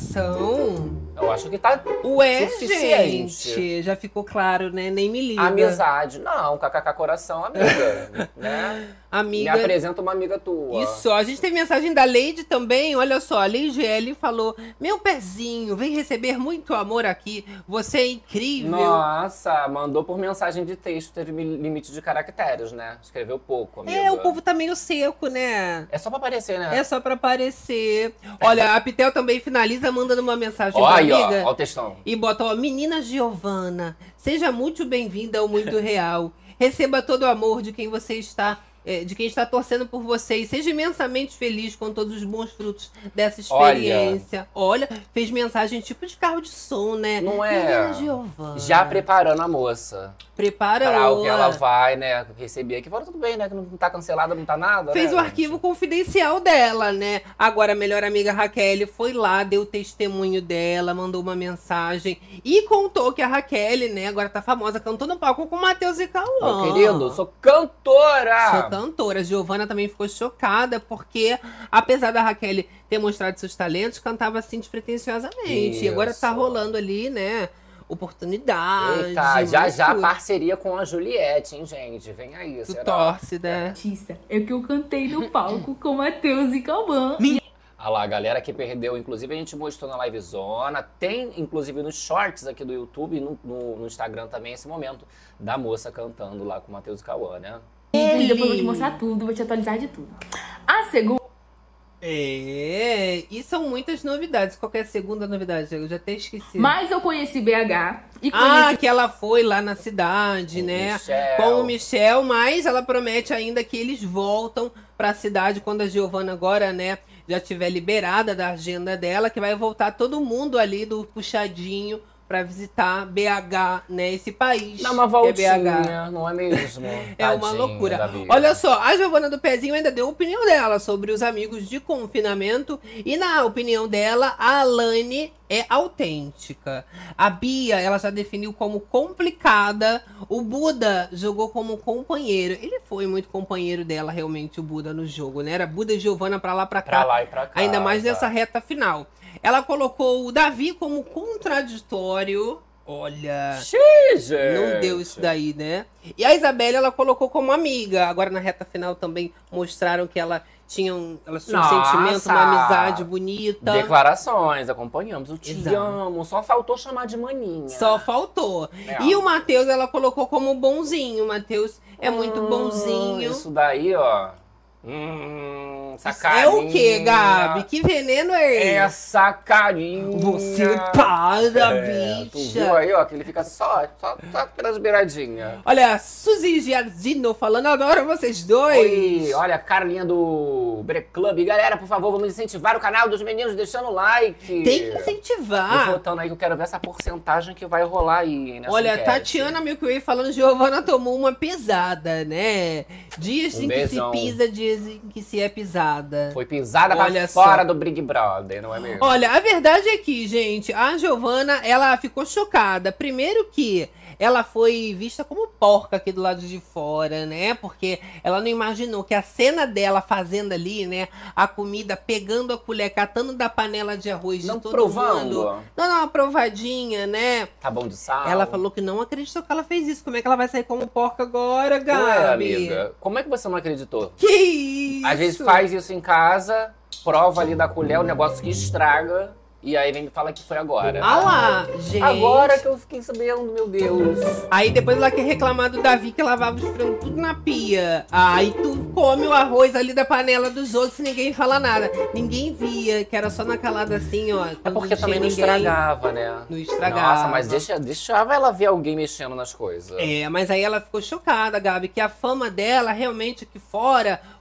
coração. Eu acho que tá Ué, suficiente. gente, já ficou claro, né? Nem me liga. Amizade. Não, kkk coração, amiga. né? Amiga. Me apresenta uma amiga tua. Isso, a gente tem mensagem da Leide também, olha só, a Leide L falou, meu pezinho, vem receber muito amor aqui, você é incrível. Nossa, mandou por mensagem de texto, teve limite de caracteres, né? Escreveu pouco, amiga. É, o povo tá meio seco, né? É só pra aparecer, né? É só pra aparecer. Olha, a Pitel também finaliza mandando uma mensagem Ó pra aí, ó, amiga. ó o textão. E bota, ó, menina Giovana, seja muito bem-vinda ao Muito Real. Receba todo o amor de quem você está, é, de quem está torcendo por você. E seja imensamente feliz com todos os bons frutos dessa experiência. Olha, Olha fez mensagem tipo de carro de som, né? Não é? Menina Giovana. Já preparando a moça. Prepara Para o o que ela vai, né, receber aqui. Fala, tudo bem, né, que não tá cancelada, não tá nada, Fez né, o gente? arquivo confidencial dela, né? Agora a melhor amiga Raquel foi lá, deu o testemunho dela, mandou uma mensagem e contou que a Raquel, né, agora tá famosa, cantou no palco com o Matheus e Cauã. Meu querido, sou cantora! Sou cantora. Giovana também ficou chocada porque, apesar da Raquel ter mostrado seus talentos, cantava assim despretensiosamente. E agora tá Isso. rolando ali, né, oportunidade. Eita, já já tudo. parceria com a Juliette, hein, gente? Vem aí, Tu será? torce, né? Artista é que eu cantei no palco com Matheus e Cauã. Ah lá, a galera que perdeu, inclusive a gente mostrou na livezona, tem inclusive nos shorts aqui do YouTube e no, no, no Instagram também esse momento da moça cantando lá com o Matheus e Cauã, né? E depois eu vou te mostrar tudo, vou te atualizar de tudo. A segunda É, e são muitas novidades. Qual que é a segunda novidade? Eu já até esqueci. Mas eu conheci B H e Ah, conheci... que ela foi lá na cidade, Com né? Michel. Com o Michel, mas ela promete ainda que eles voltam pra cidade quando a Giovana agora, né, já tiver liberada da agenda dela, que vai voltar todo mundo ali do puxadinho pra visitar B H, né, esse país. Dá uma que voltinha, é B H. não é mesmo? É uma Tadinha loucura. da Bia. Olha só, a Giovana do Pezinho ainda deu a opinião dela sobre os amigos de confinamento. E na opinião dela, a Alane é autêntica. A Bia, ela já definiu como complicada. O Buda jogou como companheiro. Ele foi muito companheiro dela, realmente, o Buda no jogo, né? Era Buda e Giovana pra lá, pra cá. Pra lá e pra cá. Ainda mais exato. nessa reta final. Ela colocou o Davi como contraditório. Olha... Xiii, gente. Não deu isso daí, né? E a Isabelle, ela colocou como amiga. Agora, na reta final, também mostraram que ela tinha um, elas tinham um Nossa! sentimento, uma amizade bonita. Declarações, acompanhamos. Eu te Exato. amo. Só faltou chamar de maninha. Só faltou. É. E o Matheus, ela colocou como bonzinho. O Matheus é muito Hum, bonzinho. Isso daí, ó. Hum, essa Isso é o quê, carinha. Gabi? Que veneno é esse? Essa carinha. Você para, É, tu bicha. viu aí, ó, que ele fica só, só, só pelas beiradinhas. Olha, Suzy Giardino falando, adoro vocês dois. Oi, olha a Carlinha do Break Club. Galera, por favor, vamos incentivar o canal dos meninos deixando o like. Tem que Vou incentivar. votando aí que eu quero ver essa porcentagem que vai rolar aí nessa Olha, enquete. Tatiana Milky Way falando, Giovana tomou uma pesada, né? Dias Um em beijão. que se pisa, dias em que se é pisada. Foi pisada Olha pra só. fora do Big Brother, não é mesmo? Olha, a verdade é que, gente, a Giovana, ela ficou chocada. Primeiro que ela foi vista como porca aqui do lado de fora, né? Porque ela não imaginou que a cena dela fazendo ali, né? A comida, pegando a colher, catando da panela de arroz Não de todo provando. mundo. Não, não, uma provadinha, né? Tá bom de sal? Ela falou que não acreditou que ela fez isso. Como é que ela vai sair como porca agora, Gabi? Ué, amiga, como é que você não acreditou? Que isso? Às vezes faz isso em casa, prova ali da colher, o negócio que estraga, e aí vem me falar que foi agora. Ah lá, gente. Agora que eu fiquei sabendo, meu Deus. Aí depois ela quer reclamar do Davi que lavava os frangos tudo na pia. Aí tu come o arroz ali da panela dos outros e ninguém fala nada. Ninguém via, que era só na calada assim, ó. É quando porque tinha também não ninguém. estragava, né? Não estragava. Nossa, mas deixa, deixava ela ver alguém mexendo nas coisas. É, mas aí ela ficou chocada, Gabi, que a fama dela realmente aqui fora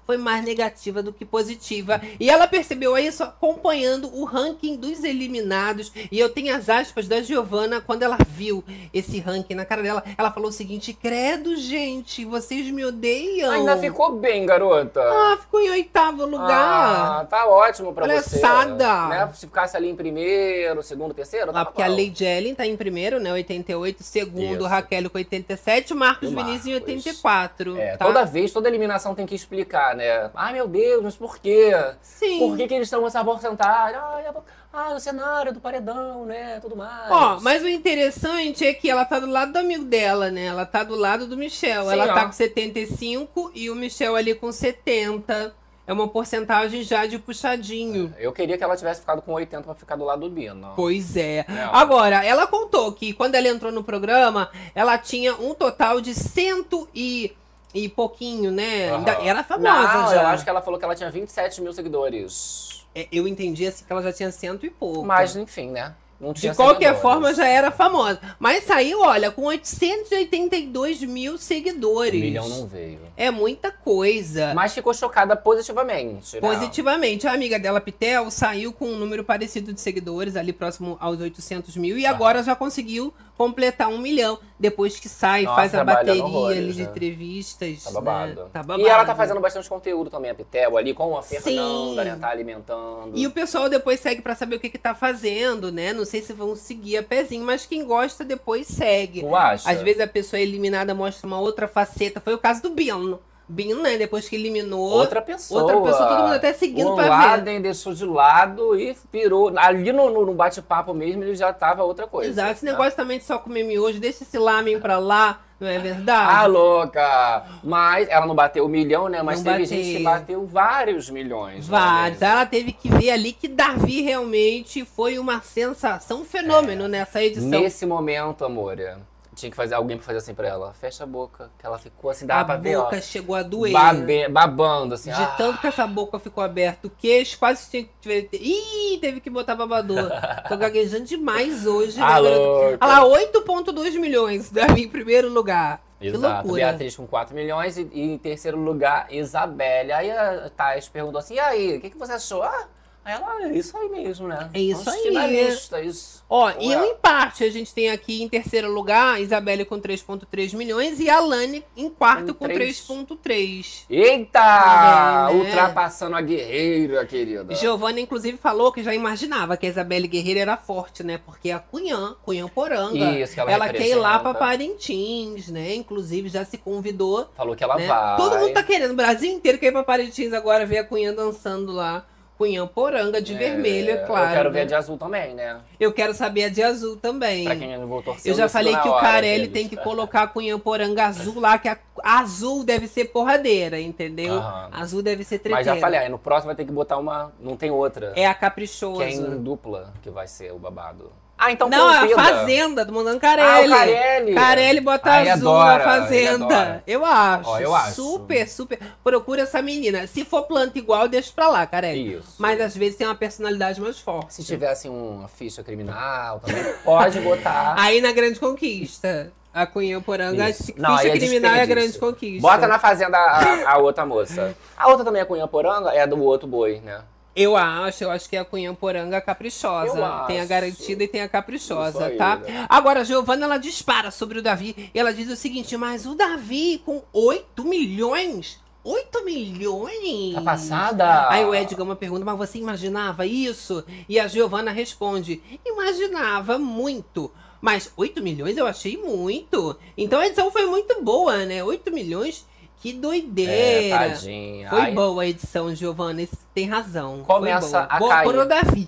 foi mais negativa do que positiva. E ela percebeu isso acompanhando o ranking dos eliminados. E eu tenho as aspas da Giovana quando ela viu esse ranking na cara dela. Ela falou o seguinte: credo, gente, vocês me odeiam. Ainda ficou bem, garota. Ah, ficou em oitavo lugar. Ah, tá ótimo pra você. Palhaçada. Né? Se ficasse ali em primeiro, segundo, terceiro, Lá tava porque a qual? Lady Ellen tá em primeiro, né? oitenta e oito. Segundo, Isso. Raquel com oitenta e sete. Marcos O Vinícius em Marcos. oitenta e quatro. É, tá? toda vez, toda eliminação tem que explicar, né? Ai, meu Deus, mas por quê? Sim. Por que, que eles estão essa porcentagem? Ai, ah, o cenário do paredão, né? Tudo mais. Ó, mas o interessante é que ela tá do lado do amigo dela, né? Ela tá do lado do Michel. Sim, ela ó. tá com setenta e cinco e o Michel ali com setenta. É uma porcentagem já de puxadinho. Eu queria que ela tivesse ficado com oitenta pra ficar do lado do Bino. Pois é. É. Agora, ela contou que quando ela entrou no programa, ela tinha um total de cento e, e pouquinho, né? Aham. Ainda era famosa Não, já. eu acho que ela falou que ela tinha vinte e sete mil seguidores. É, eu entendi assim que ela já tinha cento e pouco. Mas, enfim, né? Não tinha De qualquer seguidores. forma, já era famosa. Mas saiu, olha, com oitocentos e oitenta e dois mil Um seguidores. milhão não veio. É muita coisa. Mas ficou chocada positivamente, né? Positivamente. A amiga dela, Pitel, saiu com um número parecido de seguidores, ali próximo aos oitocentos mil. E agora já conseguiu completar um milhão. Depois que sai, Nossa, faz a trabalhando bateria horrores, ali de né? entrevistas. Tá babado. Né? Tá babado. E ela tá fazendo bastante conteúdo também, a Pitel, ali com a Fernanda, Sim. né? Tá alimentando. E o pessoal depois segue pra saber o que que tá fazendo, né? Não sei se vão seguir a pezinho, mas quem gosta depois segue. Tu acha? Às vezes a pessoa eliminada mostra uma outra faceta. Foi o caso do Bino. Bino, né? Depois que eliminou. Outra pessoa. Outra pessoa, todo mundo até seguindo o pra ver. Laden deixou de lado e virou. Ali no, no, no bate-papo mesmo, ele já tava outra coisa. Exato. Esse né? negócio também de só comer miojo, deixa esse lamen pra lá, não é Ah, verdade? louca! Mas ela não bateu um milhão, né? Mas Não teve bateu. gente que bateu vários milhões. não é Vários. mesmo? Ela teve que ver ali que Davi realmente foi uma sensação, um fenômeno nessa edição. Nesse momento, amor, tinha que fazer alguém pra fazer assim pra ela. Fecha a boca, que ela ficou assim, dá a pra ver, ó. boca chegou a doer. babe- babando, assim. De ah. tanto que essa boca ficou aberta, o queixo quase tinha que... Ih, teve que botar babador. Tô gaguejando demais hoje, né, Ah, garota? louca. Olha lá, oito vírgula dois milhões, Davi em primeiro lugar. Que Exato, loucura. Beatriz com quatro milhões e, e em terceiro lugar, Isabelle. Aí a Thais perguntou assim, e aí, o que, que você achou? Ah, aí ela, é isso aí mesmo, né? É isso São os aí. finalistas. Ó, e Ué. um empate a gente tem aqui em terceiro lugar, Isabelle com três vírgula três milhões e Alane em quarto Com com três. três vírgula três. Eita! Também, né? Ultrapassando a guerreira, querida. Giovana, inclusive, falou que já imaginava que a Isabelle Guerreiro era forte, né? Porque a Cunhã, Cunhã Poranga, Isso, que ela quer ir lá pra representa. Parintins, né? Inclusive, já se convidou. Falou que ela Né? vai. Todo mundo tá querendo, o Brasil inteiro quer ir pra Parintins agora ver a Cunhã dançando lá. Cunhã Poranga de É, vermelho, é claro. Eu quero ver né? a de azul também, né? Eu quero saber a de azul também. Pra quem não vou torcer. Eu já decido falei na que o hora Carelli deles. tem que colocar a Cunhã Poranga azul lá, que a a azul deve ser porradeira, entendeu? Aham. Azul deve ser treteira. Mas já falei, aí no próximo vai ter que botar uma... Não tem outra. É a caprichosa. Que é em dupla que vai ser o babado. Ah, então Não, é a convida. Fazenda, do Mandando Carelli. Ah, o Carelli. Carelli bota Ah, ele azul adora, na ele Fazenda. adora. Eu acho. Ó, eu acho. Super, super. Procura essa menina. Se for planta igual, deixa pra lá, Carelli. Isso. Mas às vezes tem uma personalidade mais forte. Se tivesse uma ficha criminal também, pode botar. Aí na Grande Conquista. A Cunhã Poranga, Isso. ficha Não, aí é criminal é a Grande desperdício. Conquista. Bota na Fazenda a, a outra moça. A outra também é Cunhã Poranga, é do outro boi, né? Eu acho, eu acho que é a Cunhã Poranga caprichosa. Eu Tem a acho. garantida e tem a caprichosa, Isso aí, tá? né? Agora, a Giovana, ela dispara sobre o Davi. E ela diz o seguinte, mas o Davi com oito milhões? oito milhões? Tá passada? Aí o Ed Gama pergunta, mas você imaginava isso? E a Giovana responde, imaginava muito. Mas oito milhões eu achei muito. Então a edição foi muito boa, né? oito milhões, que doideira. É, tadinha. Foi Ai, boa a edição, Giovana. Você tem razão. Começa Foi boa. a boa cair. para o Davi.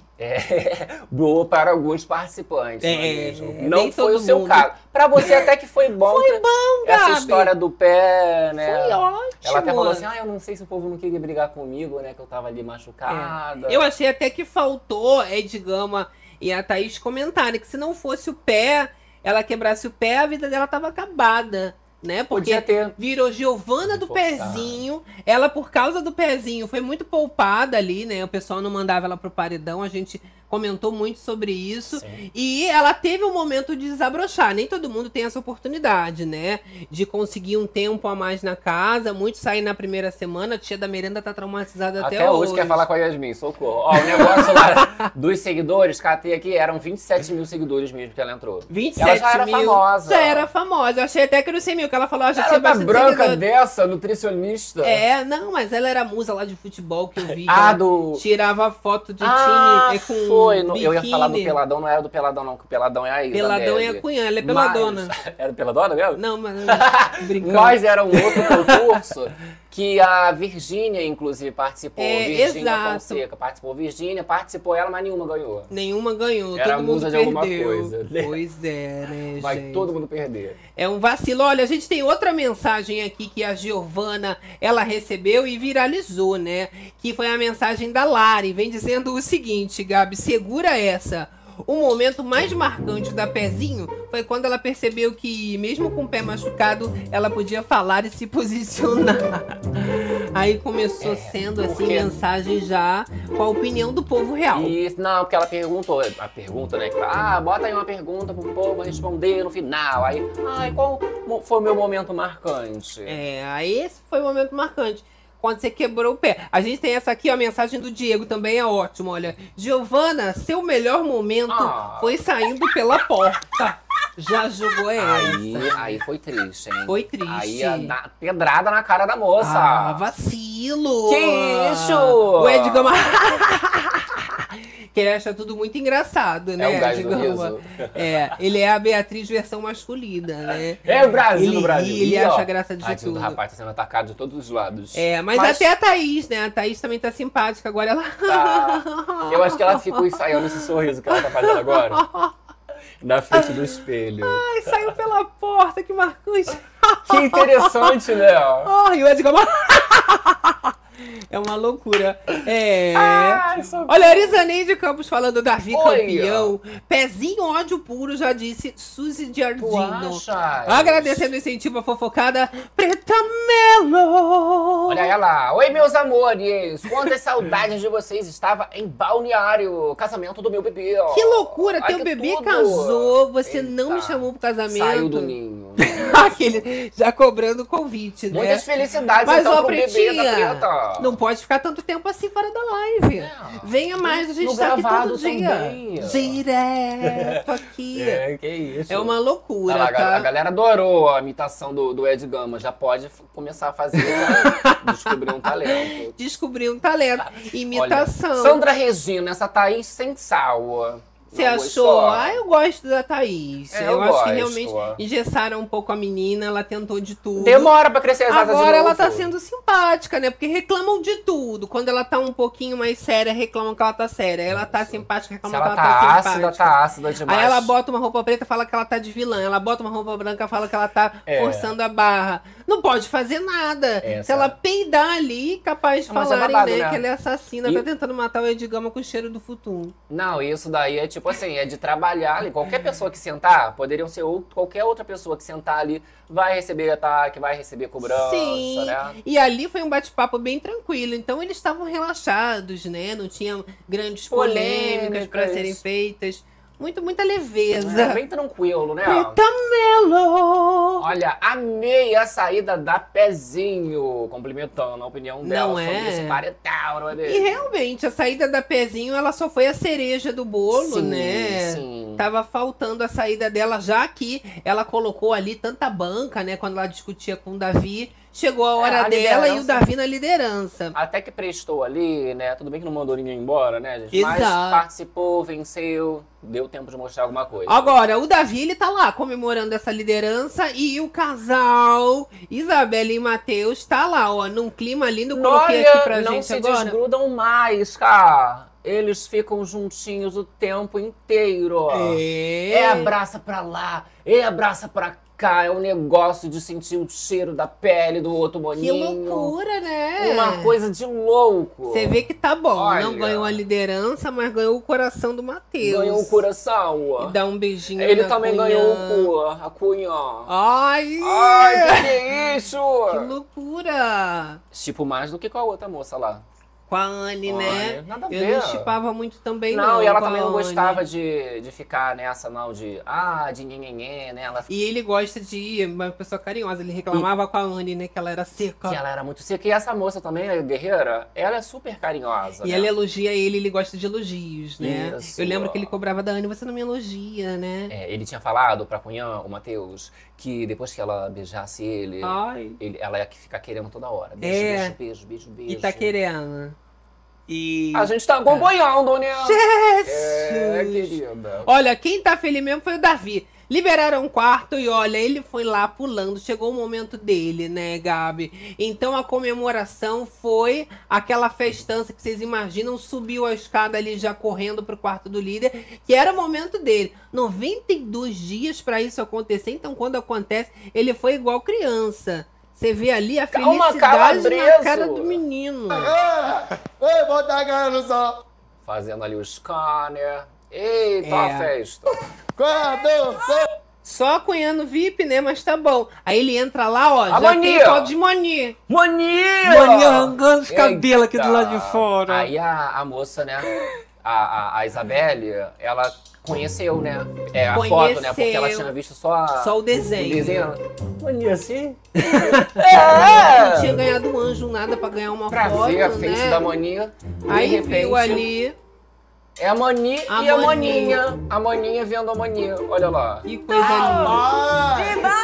É, boa para alguns participantes. É, não é mesmo? nem Não foi todo o seu mundo. caso. Pra você até que foi bom. Foi bom, Essa Gabi. história do pé, né? Foi ótimo. Ela até falou assim, ah, eu não sei se o povo não queria brigar comigo, né? Que eu tava ali machucada. É. Eu achei até que faltou Ed Gama e a Thaís comentarem que se não fosse o pé, ela quebrasse o pé, a vida dela tava acabada. Né? Porque Podia ter. virou Giovana do Forçar. pezinho. Ela, por causa do pezinho, foi muito poupada ali, né? O pessoal não mandava ela pro paredão. A gente comentou muito sobre isso. Sim. E ela teve um momento de desabrochar. Nem todo mundo tem essa oportunidade, né? De conseguir um tempo a mais na casa. Muitos saem na primeira semana. A tia da merenda tá traumatizada até, Até hoje quer falar com a Yasmin, socorro. Ó, o negócio lá dos seguidores, catei aqui, eram vinte e sete mil seguidores mesmo que ela entrou. vinte e ela sete já era mil. famosa. Já era famosa. Eu achei até que era cem mil, que ela falou, ah, já Ela tinha tá bastante branca seguidores. dessa, nutricionista. É, não, mas ela era musa lá de futebol que eu vi. que Ah, ela do... Tirava foto de Ah, time é, com foi. No- Eu ia biquíni. falar do Peladão, não era do Peladão não, que o Peladão é a Isa Peladão é Belli. a cunhã, ela é Mas- peladona. Era peladona mesmo? Não, mas brincando. Mas era um outro concurso que a Virgínia, inclusive, participou. É, Virgínia exato. Fonseca participou. Virgínia participou ela, mas nenhuma ganhou. Nenhuma ganhou, Era todo mundo musa de perdeu. alguma coisa. Pois é, né, Vai gente? todo mundo perder. É um vacilo. Olha, a gente tem outra mensagem aqui que a Giovana, ela recebeu e viralizou, né? Que foi a mensagem da Lari. Vem dizendo o seguinte, Gabi, segura essa. O momento mais marcante da Pezinho foi quando ela percebeu que, mesmo com o pé machucado, ela podia falar e se posicionar. Aí começou sendo, assim, porque- mensagem já com a opinião do povo real. E, não, porque ela perguntou, a pergunta, né? que fala, Ah, bota aí uma pergunta pro povo responder no final. Aí, ai, qual mo- foi o meu momento marcante? É, aí esse foi o momento marcante. Quando você quebrou o pé. A gente tem essa aqui, ó, a mensagem do Diego, também é ótimo, olha. Giovana, seu melhor momento Ah. foi saindo pela porta. Já jogou essa. Aí, aí foi triste, hein? Foi triste. Aí a da- pedrada na cara da moça. Ah, vacilo! Que isso? O Edgar... Que ele acha tudo muito engraçado, né? É o gás do digamos. riso. É, ele é a Beatriz versão masculina, né? É o Brasil Ele no Brasil. ri, ele E, ó, acha graça de tadinho tudo. do rapaz tá sendo atacado de todos os lados. É, mas, Mas- até a Thaís, né? A Thaís também tá simpática. Agora ela... Tá. Eu acho que ela ficou ensaiando esse sorriso que ela tá fazendo agora. Na frente do espelho. Ai, saiu pela porta, que marcante. Que interessante, né? Ai, o Edgar... É uma loucura. É. Ai, socorro. Olha, a Arisaneide Campos falando Davi Oi, campeão. Pezinho ódio puro, já disse Suzy Giardino. Tu achas? Agradecendo o incentivo à fofocada Preta Melo. Olha ela. Oi, meus amores. Quantas saudades de vocês. Estava em Balneário. Casamento do meu bebê. ó. Que loucura, Ai, teu que bebê tudo. casou, você Eita. não me chamou pro casamento. Saiu do ninho. Aquele já cobrando convite, né? Muitas felicidades, Mas, então, ó, pro bebê da Pretinha, Preta. não pode ficar tanto tempo assim fora da live. Venha mais, a gente No tá aqui gravado todo dia. também. Direto aqui. É, É, que isso. uma loucura, Ah lá, a ga- a tá? galera adorou a imitação do, do Ed Gama. Já pode f- começar a fazer, pra descobrir um talento. Descobrir um talento. Imitação. Olha, Sandra Regina, essa Thaís sem sal. Você Não achou? gostou? Ah, eu gosto da Thaís. É, eu eu acho gosto. que realmente engessaram um pouco a menina, ela tentou de tudo. Demora pra crescer as asas de Agora ela novo. tá sendo simpática, né? Porque reclamam de tudo. Quando ela tá um pouquinho mais séria, reclamam que ela tá séria. Ela tá simpática, Se reclamam ela que tá, ela tá ácida, simpática. tá ácida demais. Aí ela bota uma roupa preta, fala que ela tá de vilã. Ela bota uma roupa branca, fala que ela tá É. forçando a barra. Não pode fazer nada. Essa- Se ela peidar ali, capaz de Mas é falarem, babado, né, né? que ela é assassina, E- tá tentando matar o Edgama com o cheiro do futum. Não, isso daí é tipo assim, é de trabalhar ali. Qualquer pessoa que sentar, poderiam ser outro, qualquer outra pessoa que sentar ali, vai receber ataque, vai receber cobrança, Sim, né? e ali foi um bate-papo bem tranquilo. Então eles estavam relaxados, né? Não tinha grandes polêmicas para Polêmicas. serem feitas. Muito, muita leveza. É bem tranquilo, né? Preta Melo! Olha, amei a saída da Pezinho, complementando a opinião dela Não sobre é? esse paredão, não é E mesmo? realmente, a saída da Pezinho, ela só foi a cereja do bolo, Sim, né? sim. Tava faltando a saída dela, já que ela colocou ali tanta banca, né? Quando ela discutia com o Davi. Chegou a hora É, a dela e o liderança. Davi na liderança. Até que prestou ali, né? Tudo bem que não mandou ninguém embora, né, gente? Mas Exato. participou, venceu, deu tempo de mostrar alguma coisa. Agora, o Davi, ele tá lá comemorando essa liderança e o casal Isabela e Matheus tá lá, ó, num clima lindo. Eu coloquei aqui pra não gente se agora. desgrudam mais, cara. Eles ficam juntinhos o tempo inteiro. É. É abraça pra lá, é abraça pra cá. É um negócio de sentir o cheiro da pele do outro Que moninho. loucura, né? Uma coisa de louco. Você vê que tá bom. Olha. Não ganhou a liderança, mas ganhou o coração do Matheus. Ganhou o coração. E dá um beijinho Ele na também cunhã. ganhou o cu, a cunha. Ai! Ai, que que é isso? Que loucura! Tipo, mais do que com a outra moça lá. Com a Anne, né? Olha, nada a Eu ver. não chipava muito também, não. Não, e ela com a também não Anne. gostava de, de ficar nessa, não, de ah, de nhenhenhê, né? Ela, E ele gosta de uma pessoa carinhosa. Ele reclamava com a Anne, né? Que ela era seca. que ela era muito seca. E essa moça também, a guerreira, ela é super carinhosa. E né? ela elogia ele, ele gosta de elogios, né? Isso. Eu lembro que ele cobrava da Anne, você não me elogia, né? É, ele tinha falado pra Cunhã, o Matheus, que depois que ela beijasse ele, Ai. ele ela ia ficar querendo toda hora. Beijo, É. beijo, beijo, beijo, beijo. E tá querendo. E... A gente tá acompanhando, né? Jesus! É, querida. Olha, quem tá feliz mesmo foi o Davi. Liberaram um quarto e olha, ele foi lá pulando. Chegou o momento dele, né, Gabi? Então a comemoração foi aquela festança que vocês imaginam. Subiu a escada ali já correndo pro quarto do líder, que era o momento dele. noventa e dois dias pra isso acontecer. Então quando acontece, ele foi igual criança. Você vê ali a Calma, felicidade calabreso. na cara do menino. Ei, bota a cara no sol. Fazendo ali o scanner. Eita, É. a festa. Quando? Só cunhando V I P, né? Mas tá bom. Aí ele entra lá, ó, A já mania. tem foto de Moni. Mania! Mania arrancando os cabelos aqui do lado de Eita. fora. Aí a, a moça, né? A, a, a Isabelle, ela conheceu, né? É, a foto, né? Porque ela Conheceu. tinha visto só, a- Só o desenho. o desenho. Mania assim? Não É! tinha ganhado um anjo nada pra ganhar uma Pra foto, ver a face né? da Mania. De Aí repente, viu ali, é a Mani A e a Mani. Maninha. A Maninha vendo a Mania. Olha lá. que coisa linda. Ah!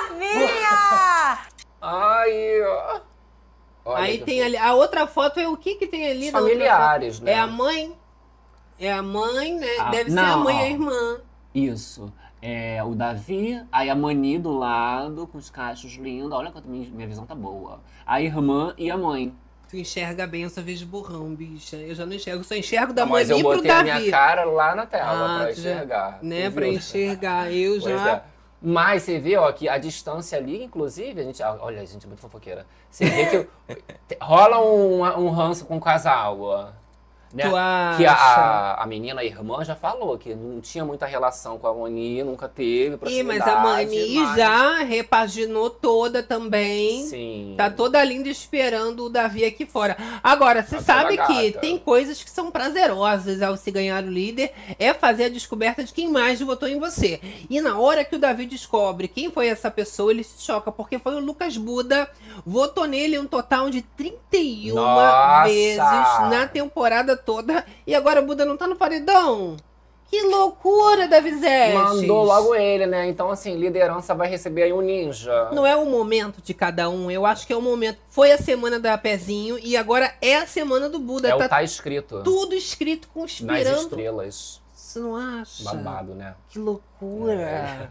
Minha! Ai, ó. Olha Aí que tem fofo. ali, a outra foto é o que que tem ali Os na outra familiares, foto? né? É a mãe, é a mãe, né? Ah, Deve ser não, a mãe e ó. a irmã. Isso. É o Davi, aí a Mani do lado, com os cachos lindos. Olha que minha, minha visão tá boa. A irmã e a mãe. Tu enxerga bem, eu só vejo borrão, bicha. Eu já não enxergo, eu só enxergo da Mas mãe eu pro botei a Davi. minha cara lá na tela Ah, pra tu já- enxergar. Né, Tu pra viu? enxergar. Eu Pois já... é. Mas você vê, ó, que a distância ali, inclusive, a gente. ah, Olha, a gente é muito fofoqueira. Você vê que te- rola um, um ranço com o casal, ó. Né? Tu Que a, acha? a, a menina, a irmã, já falou que não tinha muita relação com a Moni, nunca teve Ih, proximidade. mas a Mani mas- já repaginou toda também. Sim. Tá toda linda esperando o Davi aqui fora. Agora, você Tá sabe toda que gata. tem coisas que são prazerosas ao se ganhar o líder. É fazer a descoberta de quem mais votou em você. E na hora que o Davi descobre quem foi essa pessoa, ele se choca. Porque foi o Lucas Buda. Votou nele um total de trinta e uma Nossa! vezes na temporada toda. E agora o Buda não tá no paredão? Que loucura, Davizete! Mandou logo ele, né? Então, assim, liderança vai receber aí um ninja. Não é o momento de cada um, eu acho que é o momento. Foi a semana da Pezinho e agora é a semana do Buda. É tá o tá escrito tudo escrito, nas conspirando. estrelas. Você não acha? Babado, né? Que loucura.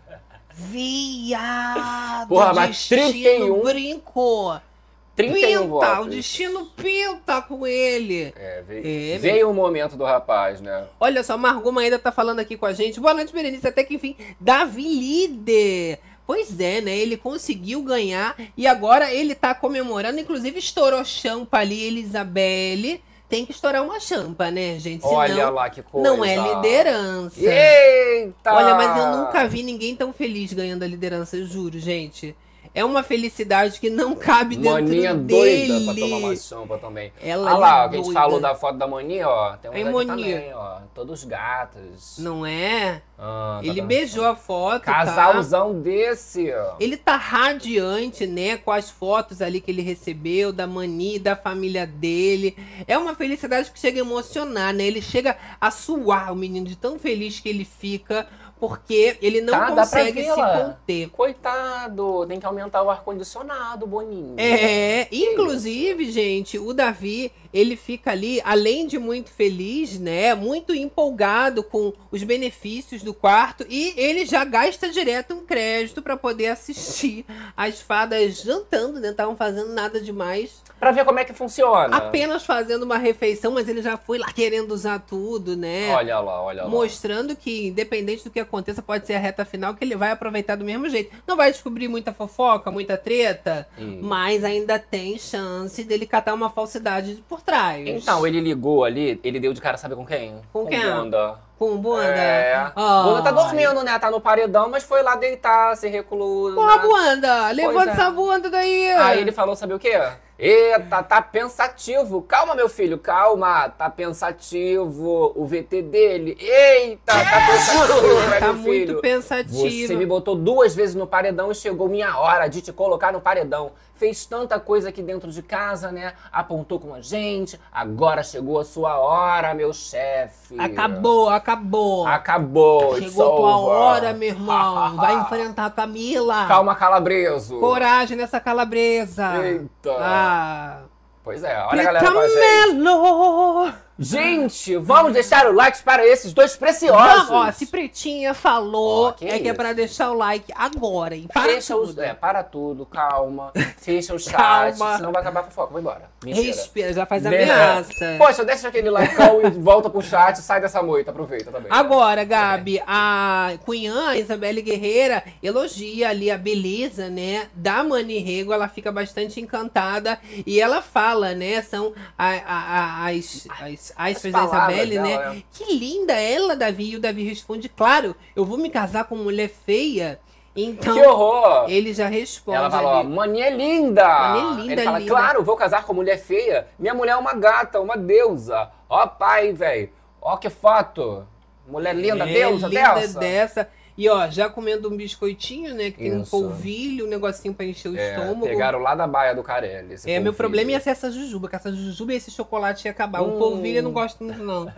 Viado. Porra, mas destino trinta e um brincou. trinta e um Pinta, votos. o destino pinta com ele. É, veio, É, veio o momento do rapaz, né? Olha só, Margot Maeda tá falando aqui com a gente. Boa noite, Berenice. Até que enfim, Davi líder. Pois é, né? Ele conseguiu ganhar e agora ele tá comemorando. Inclusive, estourou champa ali, Elisabelle. Tem que estourar uma champa, né, gente? Senão, Olha lá que coisa. não é liderança. Eita! Olha, mas eu nunca vi ninguém tão feliz ganhando a liderança, eu juro, gente. É uma felicidade que não cabe dentro Maninha dele. doida pra tomar uma champa também. Ela Olha lá, é ó, que a gente doida. falou da foto da Maninha, ó. Tem um Aí, aqui Maninha. também, ó. Todos gatos. Não é? Ah, tá Ele dançando. beijou a foto, tá? Casalzão desse, ó. Ele tá radiante, né? Com as fotos ali que ele recebeu, da Mani, da família dele. É uma felicidade que chega a emocionar, né? Ele chega a suar, o menino, de tão feliz que ele fica, porque ele não Tá, dá pra consegue ver se lá. conter. Coitado, tem que aumentar o ar-condicionado, Boninho. É, inclusive, gente, o Davi, ele fica ali, além de muito feliz, né? Muito empolgado com os benefícios do quarto e ele já gasta direto um crédito pra poder assistir as fadas jantando, né? Não estavam fazendo nada demais, Pra ver como é que funciona. apenas fazendo uma refeição, mas ele já foi lá querendo usar tudo, né? Olha lá, olha lá. Mostrando que, independente do que aconteça, pode ser a reta final, que ele vai aproveitar do mesmo jeito. Não vai descobrir muita fofoca, muita treta, Isso. mas ainda tem chance dele catar uma falsidade por trás. Então, ele ligou ali, ele deu de cara, sabe com quem? Com quem? Wanda. Com com Bunda? É. Ai. Bunda tá dormindo, né? Tá no paredão, mas foi lá deitar, se reclusa. Porra, Bunda, levanta é. essa bunda daí. Aí ele falou, sabe o quê? Eita, tá pensativo. Calma, meu filho, calma. Tá pensativo o V T dele. Eita, tá pensativo, né, Tá meu muito filho? pensativo. Você me botou duas vezes no paredão e chegou minha hora de te colocar no paredão. Fez tanta coisa aqui dentro de casa, né? Apontou com a gente. Agora chegou a sua hora, meu chefe. Acabou, acabou. Acabou. it's Chegou tua over. hora, meu irmão. Vai enfrentar a Camila. Calma, calabreso. Coragem nessa calabresa. Eita. Ah. Pois é, olha a galera com a gente. Camelo. Gente, vamos deixar o like para esses dois preciosos. Vamos, ó, se Pretinha falou, Ó, que é que é isso? pra deixar o like agora, hein? Para Fecha os, tudo. é, para tudo, calma. Fecha o chat, Calma. senão vai acabar a fofoca. Vou embora. Mentira. Respira, já faz Né? ameaça. Poxa, deixa aquele likeão e volta pro chat, sai dessa moita, aproveita também. Agora, Gabi, a Cunhã, a Isabelle Guerreira, elogia ali a beleza, né, da Mani Rego, ela fica bastante encantada e ela fala, né, são a, a, a, as, as aspas da palavras Isabelle, dela, né, é. que linda ela, Davi, e o Davi responde, claro, eu vou me casar com mulher feia, então Que horror! ele já responde Ela fala, ó, ali. Mani é linda! Mani é linda, Ele fala, linda. claro, vou casar com mulher feia. Minha mulher é uma gata, uma deusa. Ó pai, velho. Ó que foto. Mulher linda, É, deusa linda dessa. dessa. E ó, já comendo um biscoitinho, né? Que tem um Isso. polvilho, um negocinho pra encher o É, estômago. pegaram lá da baia do Carelli. esse É, meu polvilho. problema ia ser essa jujuba, que essa jujuba e esse chocolate ia acabar. O Hum. polvilho eu não gosto muito, não.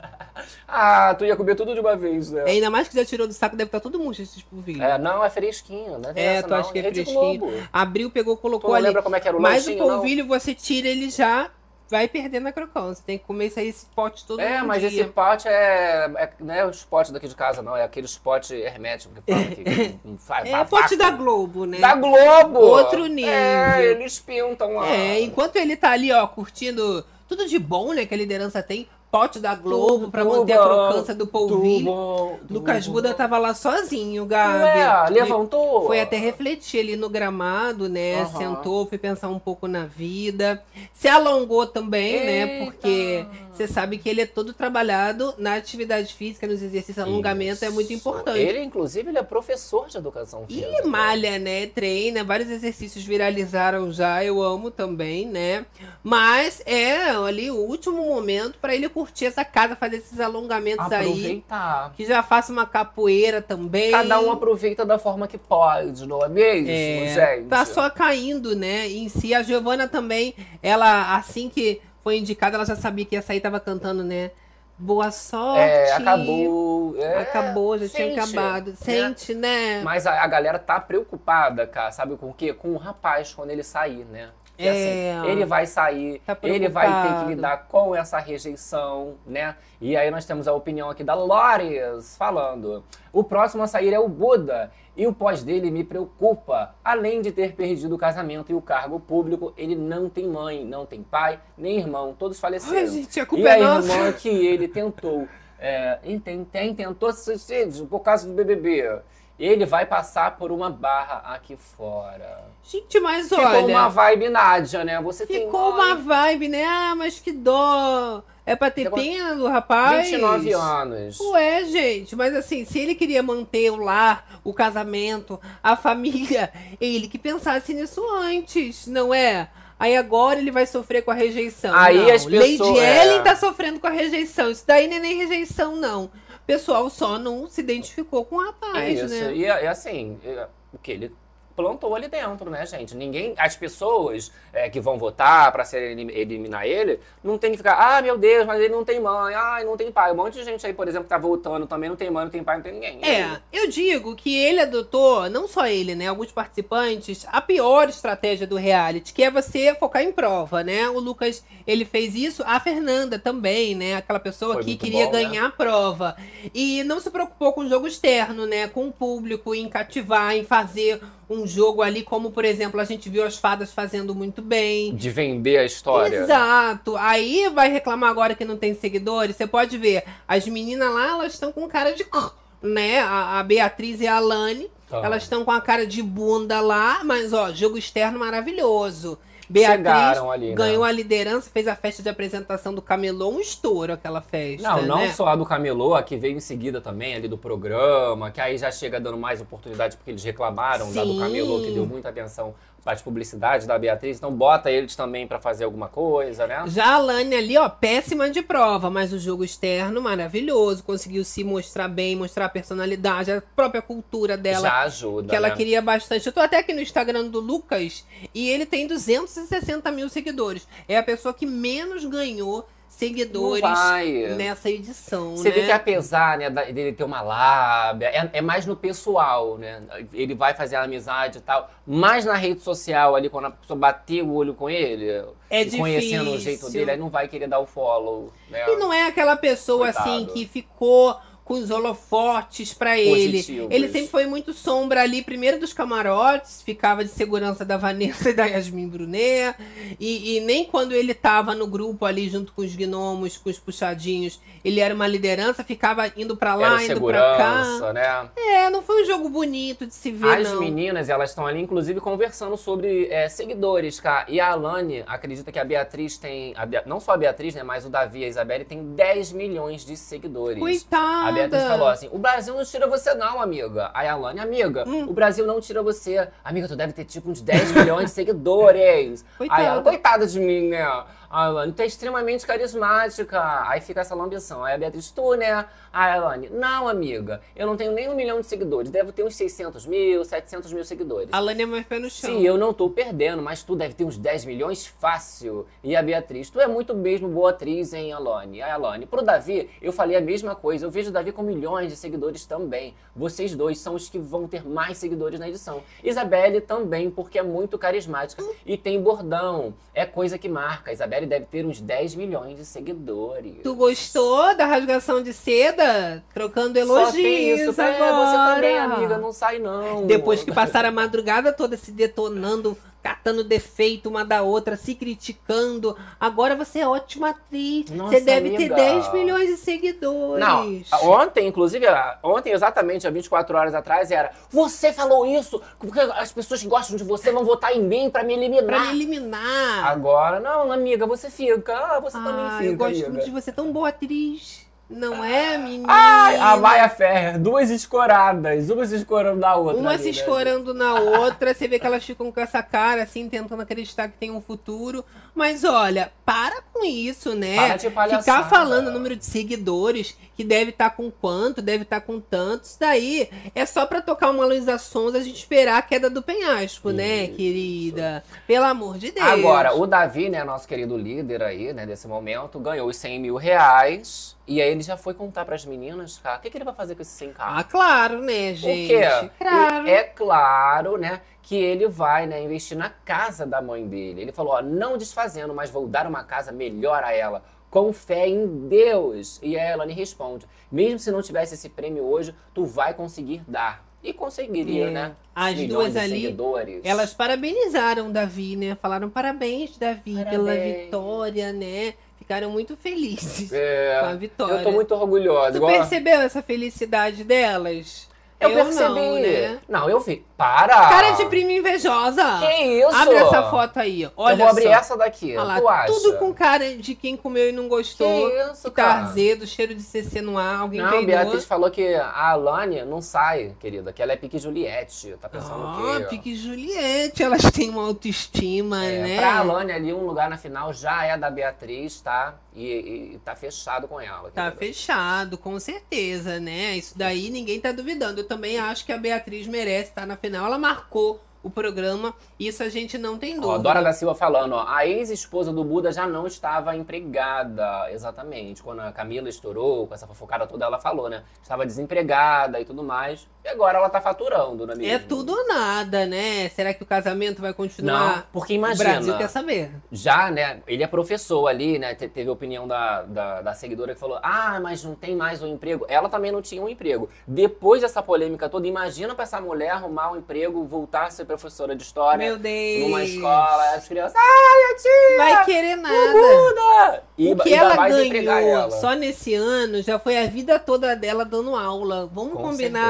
Ah, tu ia comer tudo de uma vez, né? É, ainda mais que já tirou do saco, deve estar tudo murcho esses polvilhos. É, não, é fresquinho, né? É, Essa tu não, acha que é Rede fresquinho. Globo. Abriu, pegou, Tu colocou não ali. lembra como é que era o Mas o lanchinho, não? polvilho, você tira ele já, vai perdendo a crocância. Tem que comer isso aí, esse pote todo É, mas dia. esse pote é, é. Não é os potes daqui de casa, não. É aqueles potes herméticos que falam que não faz. É pote da Globo, né? Da Globo! Outro nível. É, eles pintam lá. É, enquanto ele tá ali, ó, curtindo tudo de bom, né, que a liderança tem, pote da Globo pra Tudo manter a bom, crocância do polvilho. tudo bom, tudo Lucas bom. Buda tava lá sozinho, Gabi. Ué, Ele levantou? Foi até refletir ali no gramado, né? Aham. Sentou, foi pensar um pouco na vida. Se alongou também, né? Eita. Porque você sabe que ele é todo trabalhado na atividade física, nos exercícios. Alongamento é muito Isso. importante. Ele, inclusive, ele é professor de educação E física. malha, né? Treina, vários exercícios viralizaram já, eu amo também, né? Mas é ali o último momento pra ele curtir essa casa, fazer esses alongamentos aí. Aproveitar. Que já faça uma capoeira também. Cada um aproveita da forma que pode, não é mesmo, É, gente? tá só caindo, né? Em si, a Giovana também, ela, assim que foi indicada, ela já sabia que ia sair, tava cantando, né? Boa sorte. É, acabou. É, Acabou, já tinha sente, acabado. né? Sente, né? Mas a, a galera tá preocupada, cara, sabe com o quê? Com o rapaz quando ele sair, né? Que, É. assim, ele vai sair, Tá ele vai ter que preocupado. lidar com essa rejeição, né? E aí nós temos a opinião aqui da Lores falando. O próximo a sair é o Buda. E o pós dele me preocupa. Além de ter perdido o casamento e o cargo público, ele não tem mãe, não tem pai, nem irmão. Todos faleceram. Ai, gente, a culpa e é a nossa. irmã que ele tentou, é, tem, tem, tentou suicídio por causa do B B B. Ele vai passar por uma barra aqui fora. Gente, mas Ficou olha... uma vibe Nádia, né? Você tem Ficou mãe, uma vibe, né? Ah, mas que dó. É pra ter Ficou pena do rapaz? vinte e nove anos. Ué, gente, mas assim, se ele queria manter o lar, o casamento, a família, ele que pensasse nisso antes, não é? Aí agora ele vai sofrer com a rejeição. Aí não. as pessoas- Lady é. Ellen tá sofrendo com a rejeição. Isso daí não é nem rejeição, não. O pessoal só não se identificou com o É rapaz, isso. né? E, e assim, é, o que ele plantou ali dentro, né, gente? Ninguém, as pessoas é, que vão votar pra ser, elim- eliminar ele, não tem que ficar, ah, meu Deus, mas ele não tem mãe, ah, não tem pai. Um monte de gente aí, por exemplo, que tá votando também, não tem mãe, não tem pai, não tem ninguém. É, eu digo que ele adotou, não só ele, né, alguns participantes, a pior estratégia do reality, que é você focar em prova, né? O Lucas, ele fez isso, a Fernanda também, né? Aquela pessoa Foi que muito queria bom, né? ganhar a prova. E não se preocupou com o jogo externo, né? Com o público, em cativar, em fazer um jogo ali, como, por exemplo, a gente viu as fadas fazendo muito bem. De vender a história. Exato. Aí vai reclamar agora que não tem seguidores. Você pode ver, as meninas lá, elas estão com cara de... né? A, a Beatriz e a Alane, Ah. elas estão com a cara de bunda lá, mas ó, jogo externo maravilhoso. Beatriz chegaram ali, né? ganhou a liderança, fez a festa de apresentação do Camelô, um estouro aquela festa, Não, não né? só a do Camelô, a que veio em seguida também, ali do programa, que aí já chega dando mais oportunidade porque eles reclamaram da do Sim. Camelô, que deu muita atenção para as publicidades da Beatriz, então bota eles também pra fazer alguma coisa, né? Já a Alane ali, ó, péssima de prova, mas o jogo externo maravilhoso, conseguiu se mostrar bem, mostrar a personalidade, a própria cultura dela. Já ajuda, Que ela né? queria bastante. Eu tô até aqui no Instagram do Lucas e ele tem duzentos e sessenta mil seguidores. É a pessoa que menos ganhou seguidores Não vai. nessa edição, Você né? vê que apesar, né, da- dele ter uma lábia, é, é mais no pessoal, né? Ele vai fazer a amizade e tal, mas na rede social ali, quando a pessoa bater o olho com ele, É e conhecendo o difícil. jeito dele, aí não vai querer dar o follow, né? E não é aquela pessoa Coitado. assim que ficou com os holofotes pra ele. Positivos. Ele sempre foi muito sombra ali, primeiro dos camarotes, ficava de segurança da Vanessa e da Yasmin Brunet. E, e nem quando ele tava no grupo ali junto com os gnomos, com os puxadinhos, ele era uma liderança, ficava indo pra lá, Era o indo pra cá. segurança, né? É, não foi um jogo bonito de se ver, As não. meninas, elas estão ali, inclusive, conversando sobre é, seguidores, cara. E a Alane acredita que a Beatriz tem... a Bea- não só a Beatriz, né? Mas o Davi e a Isabelle tem dez milhões de seguidores. Coitada. A Beatriz falou assim, o Brasil não tira você não, amiga. Aí a Alane, amiga, Hum. o Brasil não tira você. Amiga, tu deve ter tipo uns dez milhões de seguidores. Coitada. Aí ela, coitada de mim, né? A Alane, tu é extremamente carismática. Aí fica essa lambição. Aí a Beatriz, tu, né? Aí a Alane, não, amiga, eu não tenho nem um milhão de seguidores. Devo ter uns seiscentos mil, setecentos mil seguidores. A Lani é mais pé no chão. Sim, eu não tô perdendo, mas tu deve ter uns dez milhões fácil. E a Beatriz, tu é muito mesmo boa atriz, hein, Alane? Aí, Alane, pro Davi, eu falei a mesma coisa. Eu vejo o Davi com milhões de seguidores também. Vocês dois são os que vão ter mais seguidores na edição. Isabelle também, porque é muito carismática. E tem bordão. É coisa que marca. A Isabelle deve ter uns dez milhões de seguidores. Tu gostou da rasgação de seda? Trocando Só tem elogios isso. É, agora. você também, amiga, não sai não. Depois que passaram a madrugada toda se detonando, catando defeito uma da outra, se criticando. Agora você é ótima atriz. Nossa, você deve ter amiga. dez milhões de seguidores. Não, ontem, inclusive, ontem exatamente, há vinte e quatro horas atrás, era você falou isso, porque as pessoas que gostam de você vão votar em mim pra me eliminar. Pra me eliminar. Agora, não, amiga, você fica, ah, você também Ah, fica, eu gosto amiga. muito de você, tão boa atriz. Não é, menina? Ai, a Maia Ferrer, duas escoradas, uma se escorando da outra. Uma ali, se né? escorando na outra, você vê que elas ficam com essa cara, assim, tentando acreditar que tem um futuro. Mas olha, para com isso, né? Para de palhaçada. Ficar falando o número de seguidores, que deve estar com quanto, deve estar com tanto. Isso daí é só pra tocar uma Luísa Sonza, a gente esperar a queda do penhasco, né, Isso. querida? Pelo amor de Deus. Agora, o Davi, né, nosso querido líder aí, né, desse momento, ganhou os cem mil reais. E aí ele já foi contar pras meninas, cara, o que, que ele vai fazer com esses cem k? Ah, claro, né, Por gente? quê? Claro. E é claro, né, que ele vai, né, investir na casa da mãe dele. Ele falou, ó, não desfazendo, mas vou dar uma casa melhor a ela, com fé em Deus. E ela lhe responde, mesmo se não tivesse esse prêmio hoje, tu vai conseguir dar. E conseguiria, É. né? As Milhões duas de ali, seguidores. elas parabenizaram o Davi, né? Falaram parabéns, Davi, pela Parabéns. vitória, né? Ficaram muito felizes É, com a vitória. eu tô muito orgulhosa. Tu igual a- percebeu essa felicidade delas? Eu, percebi. não, né? Não, eu vi. Para! Cara de prima invejosa. Que isso? Abre essa foto aí, olha eu vou abrir só. essa daqui. Olha lá, tu acha? tudo com cara de quem comeu e não gostou. Que isso, que tá cara? azedo, cheiro de C C no ar, alguém Não, peidou. Beatriz falou que a Alane não sai, querida, que ela é pique Juliette. Tá pensando o Ah, quê? Pique Juliette, elas têm uma autoestima, É, né? Pra Alane ali, um lugar na final já é da Beatriz, tá? E, e- e tá fechado com ela. Tá querida. fechado, com certeza, né? Isso daí ninguém tá duvidando. Eu também acho que a Beatriz merece estar na final. Ela marcou o programa, isso a gente não tem Ó, dúvida. Dora da Silva falando, ó, a ex-esposa do Buda já não estava empregada, exatamente. Quando a Camila estourou, com essa fofocada toda, ela falou, né? Estava desempregada e tudo mais. E agora ela tá faturando, não é mesmo? É tudo ou nada, né? Será que o casamento vai continuar? Não, porque O imagina, Brasil quer saber. já, né, ele é professor ali, né, te- teve a opinião da, da, da seguidora que falou, ah, mas não tem mais um emprego. Ela também não tinha um emprego. Depois dessa polêmica toda, imagina pra essa mulher arrumar um emprego, voltar a ser professora de história Meu Deus. numa escola, as crianças, ai, a tia, Vai querer nada. Buda! E O que ainda ela vai desempregar ganhou ela. só nesse ano já foi a vida toda dela dando aula. Vamos Com combinar certeza, aí, gente.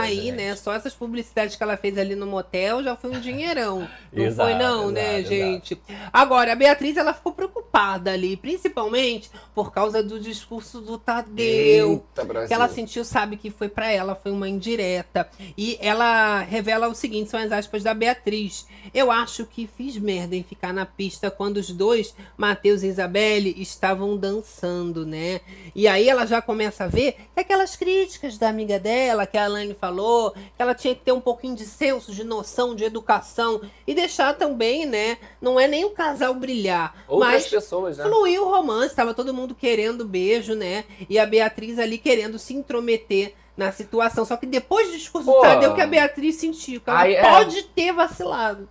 né? Só essas publicidades que ela fez ali no motel já foi um dinheirão. Não Exato, foi não, né, exato, gente? Agora, a Beatriz, ela ficou preocupada ali, principalmente por causa do discurso do Tadeu. Eita, Brasil. Que ela sentiu, sabe, que foi pra ela, foi uma indireta. E ela revela o seguinte, são as aspas da Beatriz. Eu acho que fiz merda em ficar na pista quando os dois, Matheus e Isabelle, estavam dançando, né? E aí ela já começa a ver que aquelas críticas da amiga dela, que a Alane falou, que ela tinha que ter um pouquinho de senso, de noção, de educação. E deixar também, né? Não é nem o casal brilhar. Outras mas pessoas, né? fluiu o romance, tava todo mundo querendo beijo, né? E a Beatriz ali querendo se intrometer na situação. Só que depois do discurso Pô. do Tadeu que a Beatriz sentiu, que ela Aí, é. pode ter vacilado.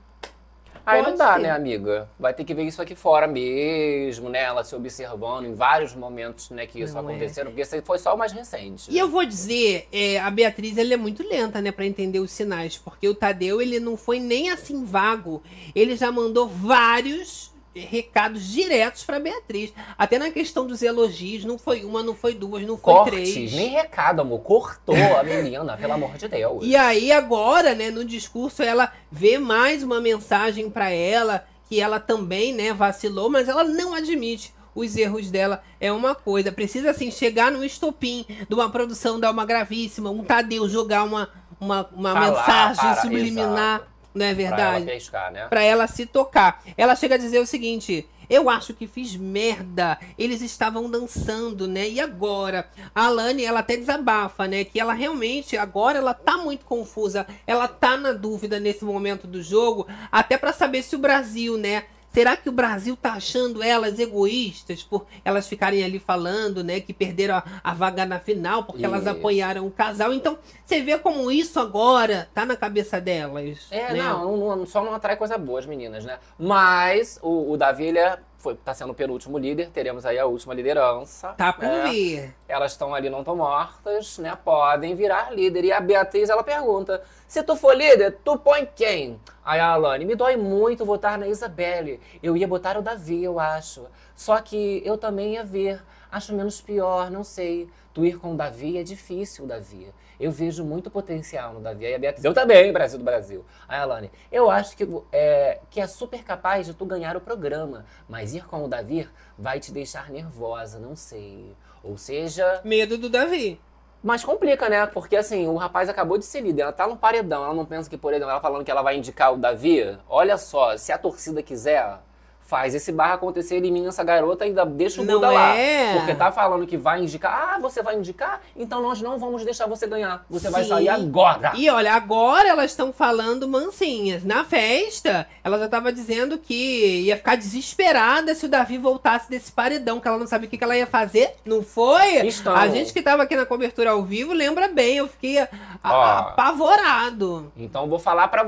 Aí não Pode dá, ter. né, amiga? Vai ter que ver isso aqui fora mesmo, né? Ela se observando em vários momentos, né, que isso Não é. acontecendo, porque esse foi só o mais recente. E eu vou dizer, é, a Beatriz ele é muito lenta, né, pra entender os sinais, porque o Tadeu ele não foi nem assim vago, ele já mandou vários recados diretos pra Beatriz, até na questão dos elogios, não foi uma, não foi duas, não foi Cortes, três. nem recado, amor. Cortou a menina, pelo amor de Deus. E aí agora, né, no discurso ela vê mais uma mensagem pra ela, que ela também, né, vacilou, mas ela não admite os erros dela. É uma coisa, precisa assim chegar no estopim de uma produção dar uma gravíssima, um Tadeu jogar uma, uma, uma Falar, mensagem para, subliminar, exato. não é Pra ela verdade? pescar, né? Pra ela se tocar. Ela chega a dizer o seguinte: eu acho que fiz merda. Eles estavam dançando, né? E agora? A Alane, ela até desabafa, né? Que ela realmente, agora, ela tá muito confusa. Ela tá na dúvida nesse momento do jogo, até pra saber se o Brasil, né? Será que o Brasil tá achando elas egoístas por elas ficarem ali falando, né? Que perderam a, a vaga na final porque elas Isso. apoiaram o casal. Então, você vê como isso agora tá na cabeça delas. É, né? não, não, não- só não atrai coisa boa as meninas, né? Mas o, o Davi, ele é, foi, tá sendo o penúltimo líder, teremos aí a última liderança. Tá por né? vir. Elas estão ali, não estão mortas, né? Podem virar líder. E a Beatriz, ela pergunta, se tu for líder, tu põe quem? Aí a Alane, me dói muito votar na Isabelle. Eu ia botar o Davi, eu acho. Só que eu também ia ver. Acho menos pior, não sei. Tu ir com o Davi é difícil, Davi. Eu vejo muito potencial no Davi. Aí a Beatriz, eu também, Brasil do Brasil. Aí a Alane, eu acho que é, que é super capaz de tu ganhar o programa. Mas ir com o Davi vai te deixar nervosa, não sei. Ou seja... Medo do Davi. Mas complica, né? Porque assim, o rapaz acabou de ser líder, ela tá no paredão, ela não pensa que, por exemplo, ela falando que ela vai indicar o Davi. Olha só, se a torcida quiser, faz esse barra acontecer, elimina essa garota e ainda deixa o Não Buda lá. é? Porque tá falando que vai indicar, ah, você vai indicar? Então nós não vamos deixar você ganhar. Você vai Sim. sair agora. E olha, agora elas estão falando mansinhas. Na festa, ela já tava dizendo que ia ficar desesperada se o Davi voltasse desse paredão, que ela não sabia o que que ela ia fazer. Não foi? Estão. A gente que tava aqui na cobertura ao vivo lembra bem, eu fiquei a- Ó. apavorado. Então eu vou falar pra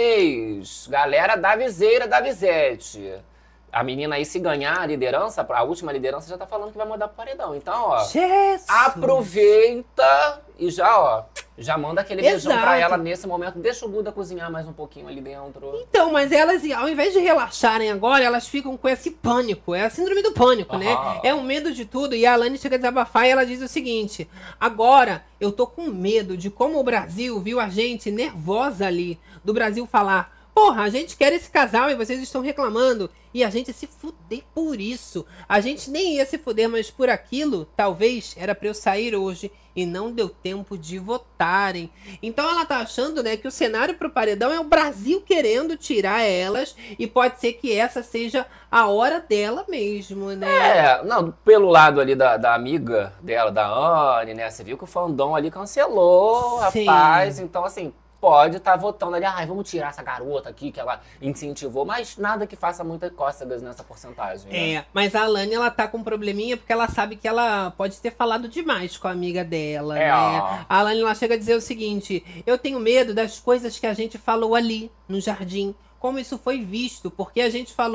vocês, galera da Viseira da Vizete. A menina aí, se ganhar a liderança, a última liderança já tá falando que vai mudar pro paredão. Então, ó, Jesus. aproveita e já, ó, já manda aquele beijão Exato. pra ela nesse momento. Deixa o Buda cozinhar mais um pouquinho ali dentro. Então, mas elas, ao invés de relaxarem agora, elas ficam com esse pânico. É a síndrome do pânico, né? Aham. É o medo de tudo. E a Alane chega a desabafar e ela diz o seguinte: agora eu tô com medo de como o Brasil viu a gente nervosa ali. Do Brasil falar: porra, a gente quer esse casal e vocês estão reclamando. E a gente se fuder por isso. A gente nem ia se fuder, mas por aquilo, talvez, era pra eu sair hoje. E não deu tempo de votarem. Então ela tá achando, né, que o cenário pro paredão é o Brasil querendo tirar elas. E pode ser que essa seja a hora dela mesmo, né? É, não, pelo lado ali da, da amiga dela, da Anne, né? Você viu que o fandom ali cancelou, Sim. rapaz. Então, assim, pode estar votando ali, ai, vamos tirar essa garota aqui que ela incentivou, mas nada que faça muita cócegas nessa porcentagem. Né? É, mas a Alane, ela tá com um probleminha porque ela sabe que ela pode ter falado demais com a amiga dela, É, né? ó. A Alane, ela chega a dizer o seguinte: eu tenho medo das coisas que a gente falou ali, no jardim. Como isso foi visto, porque a gente falou,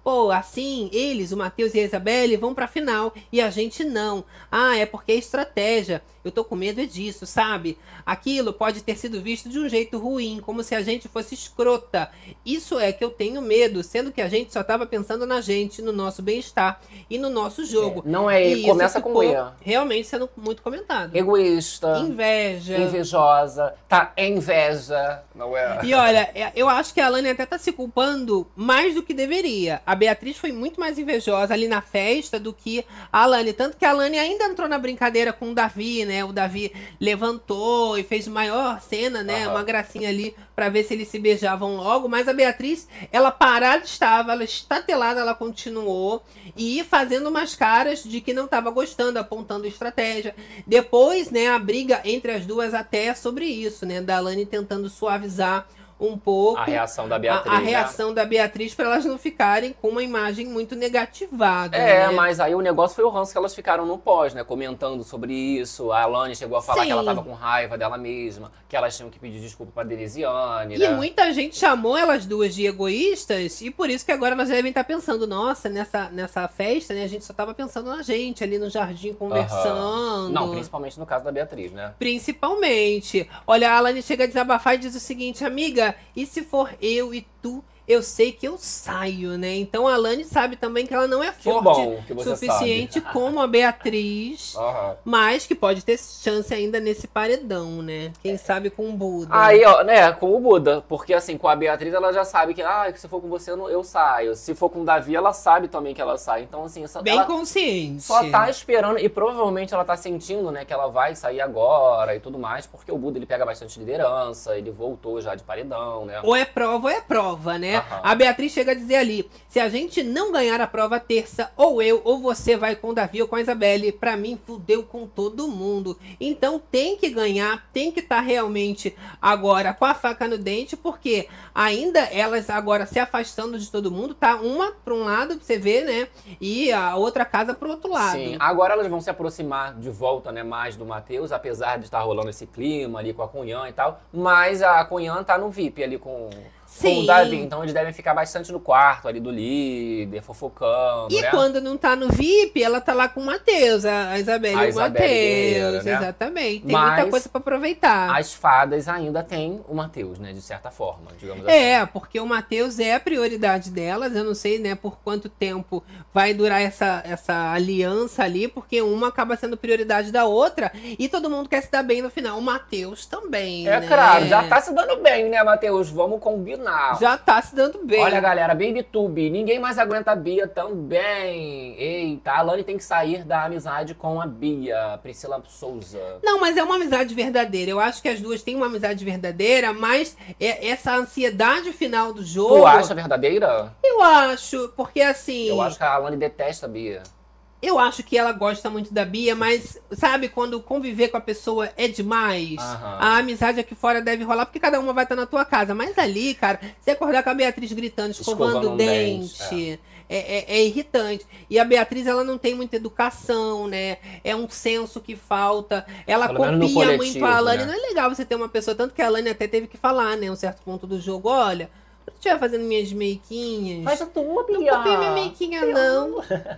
Pô, assim, eles, o Matheus e a Isabelle, vão pra final e a gente não. Ah, é porque é estratégia. Eu tô com medo é disso, sabe? Aquilo pode ter sido visto de um jeito ruim, como se a gente fosse escrota. Isso é que eu tenho medo, sendo que a gente só tava pensando na gente, no nosso bem-estar e no nosso jogo. É, não é, e começa isso com ficou E. realmente sendo muito comentado. Egoísta. Inveja. Invejosa. Tá, é inveja. Não é? E olha, eu acho que a Alane até tá se culpando mais do que deveria. A Beatriz foi muito mais invejosa ali na festa do que a Alane. Tanto que a Alane ainda entrou na brincadeira com o Davi, né? O Davi levantou e fez maior cena, né? Aham. Uma gracinha ali pra ver se eles se beijavam logo. Mas a Beatriz, ela parada estava, ela estatelada, ela continuou. E fazendo umas caras de que não tava gostando, apontando estratégia. Depois, né, a briga entre as duas até é sobre isso, né? Da Alane tentando suavizar um pouco A reação da Beatriz, a, a né? reação da Beatriz para elas não ficarem com uma imagem muito negativada. É, né? mas aí o negócio foi o ranço que elas ficaram no pós, né? Comentando sobre isso. A Alane chegou a falar Sim. que ela tava com raiva dela mesma, que elas tinham que pedir desculpa pra Denisiane, E né? muita gente chamou elas duas de egoístas, e por isso que agora elas devem estar pensando, nossa, nessa, nessa festa, né, a gente só tava pensando na gente, ali no jardim conversando. Não, principalmente no caso da Beatriz, né? Principalmente. Olha, a Alane chega a desabafar e diz o seguinte, amiga, e se for eu e tu, eu sei que eu saio, né? Então a Alane sabe também que ela não é forte bom que você suficiente como a Beatriz, Aham. mas que pode ter chance ainda nesse paredão, né? Quem sabe com o Buda. Aí, ó, né, com o Buda, porque assim, com a Beatriz ela já sabe que, ah, se for com você eu, não- eu saio. Se for com o Davi, ela sabe também que ela sai. Então, assim, essa, Bem ela consciente. só tá esperando, e provavelmente ela tá sentindo, né, que ela vai sair agora e tudo mais, porque o Buda, ele pega bastante liderança, ele voltou já de paredão, né? Ou é prova ou é prova, né? Aham. A Beatriz chega a dizer ali, se a gente não ganhar a prova terça, ou eu, ou você vai com o Davi ou com a Isabelle, pra mim fudeu com todo mundo. Então tem que ganhar, tem que estar realmente agora com a faca no dente, porque ainda elas agora se afastando de todo mundo, tá uma pra um lado, pra você ver, né? E a outra casa pro outro lado. Sim, agora elas vão se aproximar de volta, né, mais do Matheus, apesar de estar rolando esse clima ali com a Cunhã e tal, mas a Cunhã tá no V I P ali com... Com Sim. o Davi, então eles devem ficar bastante no quarto ali do líder, fofocando, E né? quando não tá no V I P, ela tá lá com o Matheus, a a Isabelle A e o Isabelle Guerreiro, Matheus. né? Exatamente. Tem Mas muita coisa pra aproveitar. As fadas ainda têm o Matheus, né? De certa forma, digamos assim. É, porque o Matheus é a prioridade delas. Eu não sei, né, por quanto tempo vai durar essa, essa aliança ali, porque uma acaba sendo prioridade da outra e todo mundo quer se dar bem no final. O Matheus também. É né? claro, já tá se dando bem, né, Matheus? Vamos combinar. Já tá se dando bem. Olha, galera, BabyTube, ninguém mais aguenta a Bia também. Eita, a Alane tem que sair da amizade com a Bia, Priscila Souza. Não, mas é uma amizade verdadeira. Eu acho que as duas têm uma amizade verdadeira, mas é essa ansiedade final do jogo. Tu acha verdadeira? Eu acho, porque assim. Eu acho que a Alane detesta a Bia. Eu acho que ela gosta muito da Bia, mas sabe quando conviver com a pessoa é demais? Aham. A amizade aqui fora deve rolar, porque cada uma vai estar na tua casa. Mas ali, cara, você acordar com a Beatriz gritando, escovando, Escovando o um dente, dente, é. É, é irritante. E a Beatriz, ela não tem muita educação, né? É um senso que falta. Ela Pelo menos no copia muito coletivo, a Alane. né? Não é legal você ter uma pessoa, tanto que a Alane até teve que falar, né? Um certo ponto do jogo, olha... Se eu estiver fazendo minhas meiquinhas... Faz a tua, Não Bia. copia minha meiquinha, não.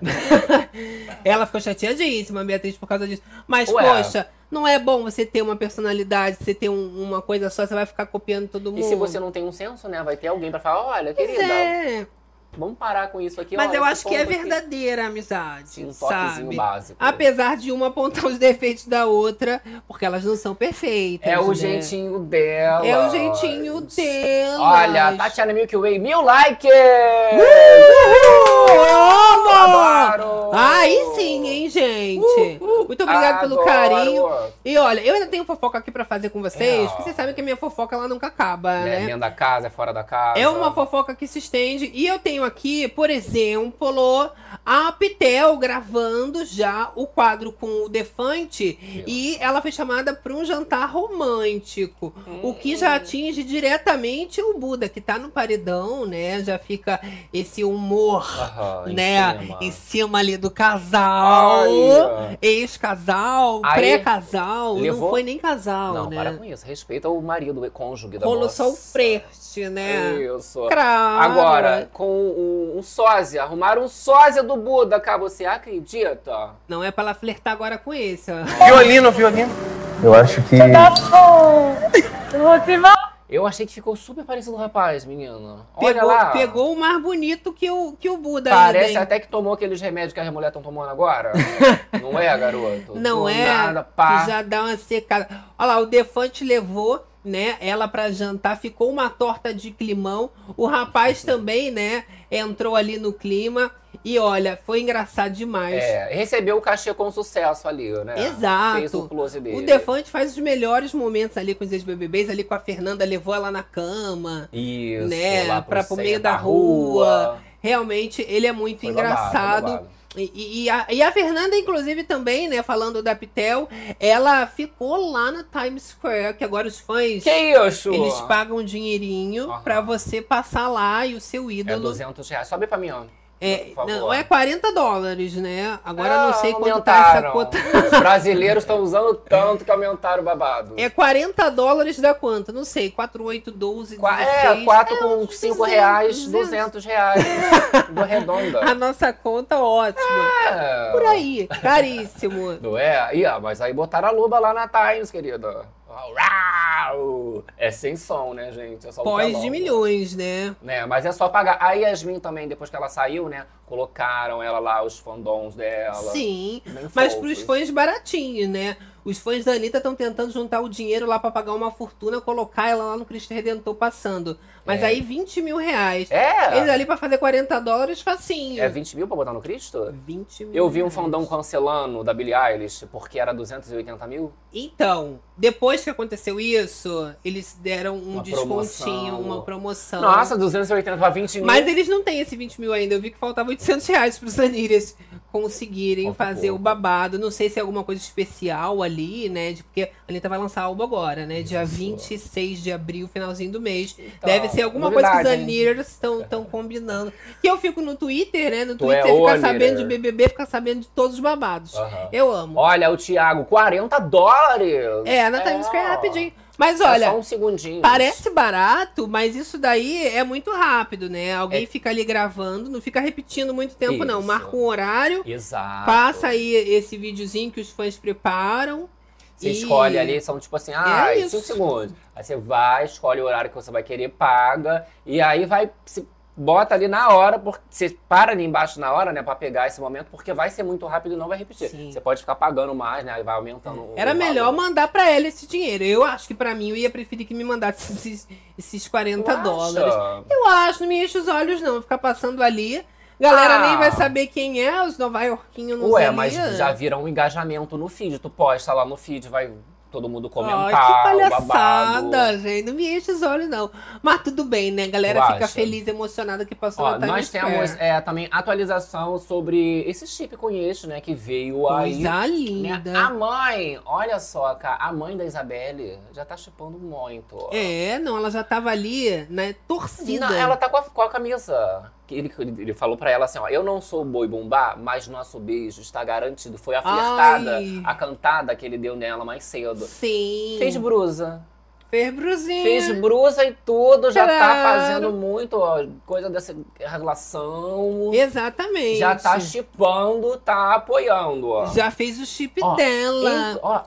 Ela ficou chateadíssima, a Beatriz, por causa disso. Mas, Ué. poxa, não é bom você ter uma personalidade, você ter um- uma coisa só, você vai ficar copiando todo mundo. E se você não tem um senso, né? Vai ter alguém pra falar, olha, Pois querida, é. vamos parar com isso aqui. Mas ó, eu esse acho que é ponto aqui. verdadeira a amizade, Sim, um toquezinho sabe? básico. Apesar de uma apontar os defeitos da outra, porque elas não são perfeitas. É o né? jeitinho dela. É o jeitinho dela. Olha, Tatiana Milky Way, mil likes! Amo! Adoro! Aí sim, hein, gente? Muito obrigada pelo Adoro! carinho. E olha, eu ainda tenho fofoca aqui pra fazer com vocês, É. porque vocês sabem que a minha fofoca ela nunca acaba, É né? dentro da casa, é fora da casa. É uma fofoca que se estende. E eu tenho aqui, por exemplo, a Pitel gravando já o quadro com o Defante. E ela foi chamada para um jantar romântico. O que já atinge diretamente o Buda, que tá no paredão, né? Já fica esse humor, Aham, em né? cima. Em cima ali do casal. Ai. pós-casal, Aí, pré-casal, não levou- foi nem casal, Não, né? para com isso. Respeita o marido, o cônjuge da Rolou moça. só o flerte, né? Isso. Claro. Agora, com um, um sósia, arrumaram um sósia do Buda, cá, você acredita? Não é pra ela flertar agora com esse, ó. Violino, violino. Eu acho que... Eu achei que ficou super parecido o rapaz, menino. Olha Pegou, lá. pegou o mais bonito que o, que o Buda Parece ainda, hein? até que tomou aqueles remédios que as mulheres estão tomando agora. Não é, garoto? Não Do é, Nada, pá. que já dá uma secada. Olha lá, o Defante levou, né, ela pra jantar, ficou uma torta de climão. O rapaz também, né, entrou ali no clima. E olha, foi engraçado demais. É, recebeu o cachê com sucesso ali, né? Exato. Fez o close dele. O Defante faz os melhores momentos ali com os ex-B B Bs, ali com a Fernanda, levou ela na cama, Isso, né, lá pro pra pro centro meio da rua. Realmente, ele é muito Foi engraçado. babado, babado. E, e, a, e a Fernanda, inclusive, também, né, falando da Pitel, ela ficou lá na Times Square, que agora os fãs, Que isso? eles pagam um dinheirinho Aham. pra você passar lá e o seu É ídolo... duzentos reais. Sobe pra mim, ó. É, Por favor. não, é quarenta dólares, né? Agora eu Ah, não sei quanto tá essa aumentaram. cota. Os brasileiros estão usando tanto que aumentaram o babado. É quarenta dólares dá quanto? Não sei, quatro, oito, doze, Qua- dezesseis. É, quatro É, com uns cinco duzentos, reais, duzentos. duzentos reais. Do redonda. A nossa conta, ótima. É. Por aí, caríssimo. Não é? Ih, ó, mas aí botaram a luba lá na Times, querida. Uau! É sem som, né, gente? É só o Pós telão. de milhões, né? Né, mas é só pagar. A Yasmin também, depois que ela saiu, né? Colocaram ela lá, os fandoms dela. Sim, Bem mas fofos. pros fãs baratinhos, né? Os fãs da Anitta estão tentando juntar o dinheiro lá pra pagar uma fortuna, colocar ela lá no Cristo Redentor passando. Mas É. aí vinte mil reais. É? Eles ali pra fazer quarenta dólares, facinho. É vinte mil pra botar no Cristo? vinte mil Eu vi um reais. fandom cancelando da Billie Eilish porque era duzentos e oitenta mil. Então, depois que aconteceu isso, eles deram um Uma descontinho, promoção. uma promoção. Nossa, duzentos e oitenta pra vinte mil. Mas eles não têm esse vinte mil ainda. Eu vi que faltava oitocentos reais pros Anirias conseguirem Falta fazer pouco. o babado. Não sei se é alguma coisa especial ali, né? de- Porque a Anitta vai lançar álbum agora, né? Dia vinte e seis de abril, finalzinho do mês. Então, Deve ser alguma coisa que os novidade, hein? Anirias estão combinando. Que eu fico no Twitter, né? No Tu Twitter é você o fica Anira. sabendo de B B B, fica sabendo de todos os babados. Aham. Eu amo. Olha, o Thiago, quarenta dólares. É, na Times Square é rapidinho. Mas olha, É só um segundinho. parece barato, mas isso daí é muito rápido, né? Alguém É. fica ali gravando, não fica repetindo muito tempo, não. Isso. Marca um horário, Exato. passa aí esse videozinho que os fãs preparam. Você e- escolhe ali, são tipo assim, ah, É isso. cinco segundos. Aí você vai, escolhe o horário que você vai querer, paga. E aí vai, se bota ali na hora, porque você para ali embaixo na hora, né, pra pegar esse momento, porque vai ser muito rápido e não vai repetir. Sim. Você pode ficar pagando mais, né, aí vai aumentando o Era o melhor valor. mandar pra ela esse dinheiro. Eu acho que pra mim eu ia preferir que me mandasse esses, esses quarenta Tu dólares. acha? Eu acho, não me enche os olhos, não. Ficar passando ali. Galera Ah. nem vai saber quem é, os nova-iorquinhos não Ué, ali. mas já viram um engajamento no feed. Tu posta lá no feed, vai todo mundo Ai, comentar, que o babado. palhaçada, gente. Não me enche os olhos, não. Mas tudo bem, né? A galera Tu fica acha? feliz, emocionada que passou Ó, na Times nós Square. temos é, também atualização sobre esse chip com este, né, que veio aí. Coisa Né? linda. A mãe, olha só, cara, a mãe da Isabelle já tá chipando muito. É, não, ela já tava ali, né, torcida. Não, ela tá com a, com a camisa. Que Ele, ele, ele falou pra ela assim, ó, eu não sou o boi bumbá, mas nosso beijo está garantido. Foi a flertada, Ai. a cantada que ele deu nela mais cedo. Sim. Fez brusa. Fez brusinha. Fez brusa e tudo, já tá Claro. fazendo muito, ó, coisa dessa relação. Exatamente. Já tá chipando, tá apoiando, ó. Já fez o chip Ó, dela. In- ó,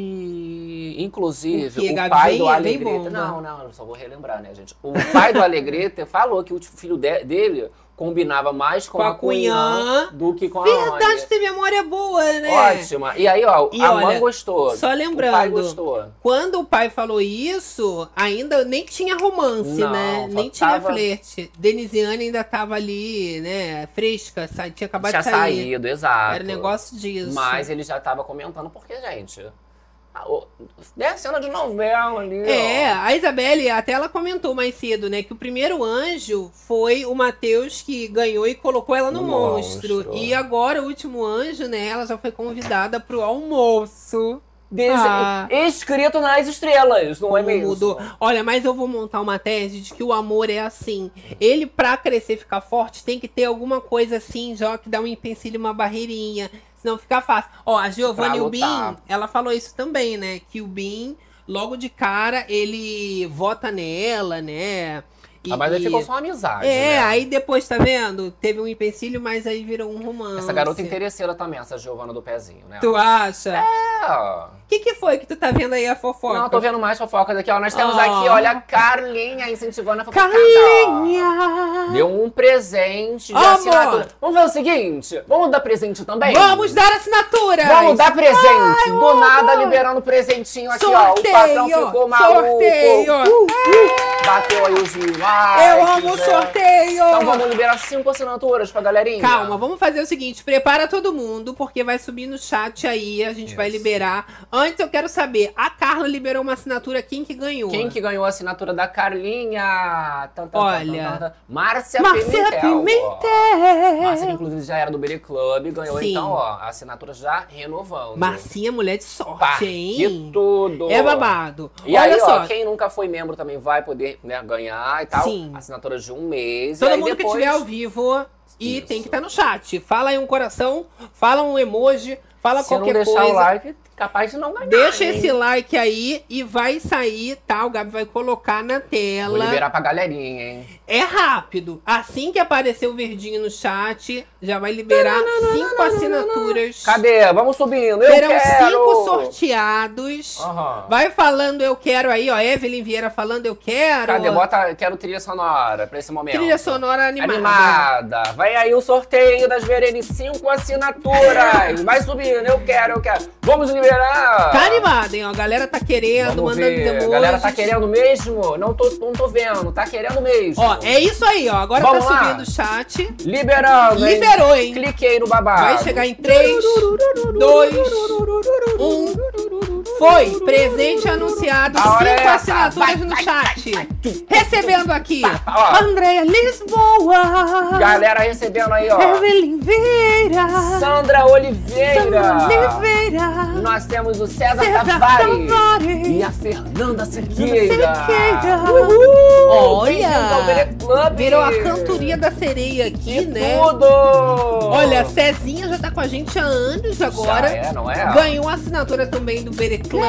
e, inclusive, O quê, o, Gabi? pai Vem- do vem Alegrete... bomba. Não, não, eu só vou relembrar, né, gente? O pai do Alegrete falou que o filho de- dele combinava mais com, Com a a Cunhã Cunhã. do que com a Verdade, mãe. tem memória boa, né? Ótima. E aí, ó, E a olha, mãe gostou. só O pai lembrando, gostou. Quando o pai falou isso, ainda nem tinha romance, Não, né? só Nem tinha tava- flerte. Denisiane ainda tava ali, né? Fresca, sa- tinha acabado Tinha de sair. saído, exato. Era negócio disso. Mas ele já tava comentando, porque, gente... a- o- É cena de novela ali, É, ó. a Isabelle, até ela comentou mais cedo, né? Que o primeiro anjo foi o Matheus que ganhou e colocou ela no No monstro. monstro. E agora, o último anjo, né? Ela já foi convidada pro almoço. Dese- Ah. Escrito nas estrelas, não é mesmo? Mudou. Olha, mas eu vou montar uma tese de que o amor é assim. Ele, pra crescer e ficar forte, tem que ter alguma coisa assim, já que dá um empecilho, uma barreirinha. senão fica fácil. Ó, a Giovanna Pra e o lutar. Bin, ela falou isso também, né? Que o Bin, logo de cara, ele vota nela, né? E, Ah, mas aí e- ficou só uma amizade, É, né? aí depois, tá vendo? Teve um empecilho, mas aí virou um romance. Essa garota interesseira também, essa Giovana do Pezinho, né? Tu acha? É. O que que foi que tu tá vendo aí a fofoca? Não, eu tô vendo mais fofocas aqui, ó. Nós temos Ah. aqui, olha, a Carlinha incentivando a fofocada. Carlinha! Deu um presente de Amor. assinatura. Vamos ver o seguinte, vamos dar presente também? Vamos dar assinatura! Vamos dar presente! Ai, Do amor. nada liberando presentinho aqui, Sorteio, ó. O patrão ficou maluco. sorteio. Uh, uh. Bateu aí os likes, Eu amo o né? sorteio! Então vamos liberar cinco assinaturas pra galerinha. Calma, vamos fazer o seguinte, prepara todo mundo, porque vai subir no chat aí, a gente vai Isso. liberar. Antes eu quero saber, a Carla liberou uma assinatura, quem que ganhou? Quem que ganhou a assinatura da Carlinha? Tan, tan, tan, Olha. tan, tan, tan. Márcia Márcia Pimentel. Pimentel! Márcia, que inclusive já era do Berry Club, ganhou Sim. então, ó, a assinatura já renovando. Marcinha, mulher de sorte, Pá, hein? que tudo! É babado. E Olha aí, só, ó, quem nunca foi membro também vai poder, né, ganhar e tal. Sim. Assinatura de um mês. todo e aí mundo depois... que estiver ao vivo e Isso. tem que estar no chat. Fala aí um coração, fala um emoji, fala Se não qualquer deixar coisa. o like, capaz de não ganhar. Deixa hein? esse like aí e vai sair, tá? O Gabi vai colocar na Vou tela. liberar pra galerinha, hein? É rápido. Assim que aparecer o verdinho no chat, já vai liberar cinco assinaturas. Cadê? Vamos subindo. Eu Serão quero! cinco sorteados. Aham. Vai falando eu quero aí, ó. Evelyn Vieira falando eu quero. Cadê? Bota, quero trilha sonora pra esse momento. Trilha sonora animada. Animada. Vai aí o sorteio das Verene, cinco assinaturas. Vai subindo, eu quero, eu quero. Vamos liberar. Tá animada, hein? Ó, a galera tá querendo, Vamos mandando ver. emojis. A galera tá querendo mesmo? Não tô, não tô vendo. Tá querendo mesmo. Ó, é isso aí, ó. Agora Vamos tá lá. subindo o chat. Liberando, hein? Liberou, hein? Cliquei no babado. Vai chegar em três, dois, um. Foi! Presente anunciado, A hora é cinco essa. assinaturas Vai, no vai, chat. Recebendo aqui, ó. Andréia Lisboa, Galera recebendo aí, ó. Evelyn Vieira, Sandra Oliveira. Sandra Oliveira, Nós temos o César, César Tavares. Tavares. E a Fernanda Sequeira. Sequeira. Uhul. Bem-vindos ao Olha, Berry Club. virou a cantoria da sereia aqui, Que né? tudo! Olha, Cezinha já tá com a gente há anos agora. Já é, não é? Ganhou a assinatura também do Berry Club.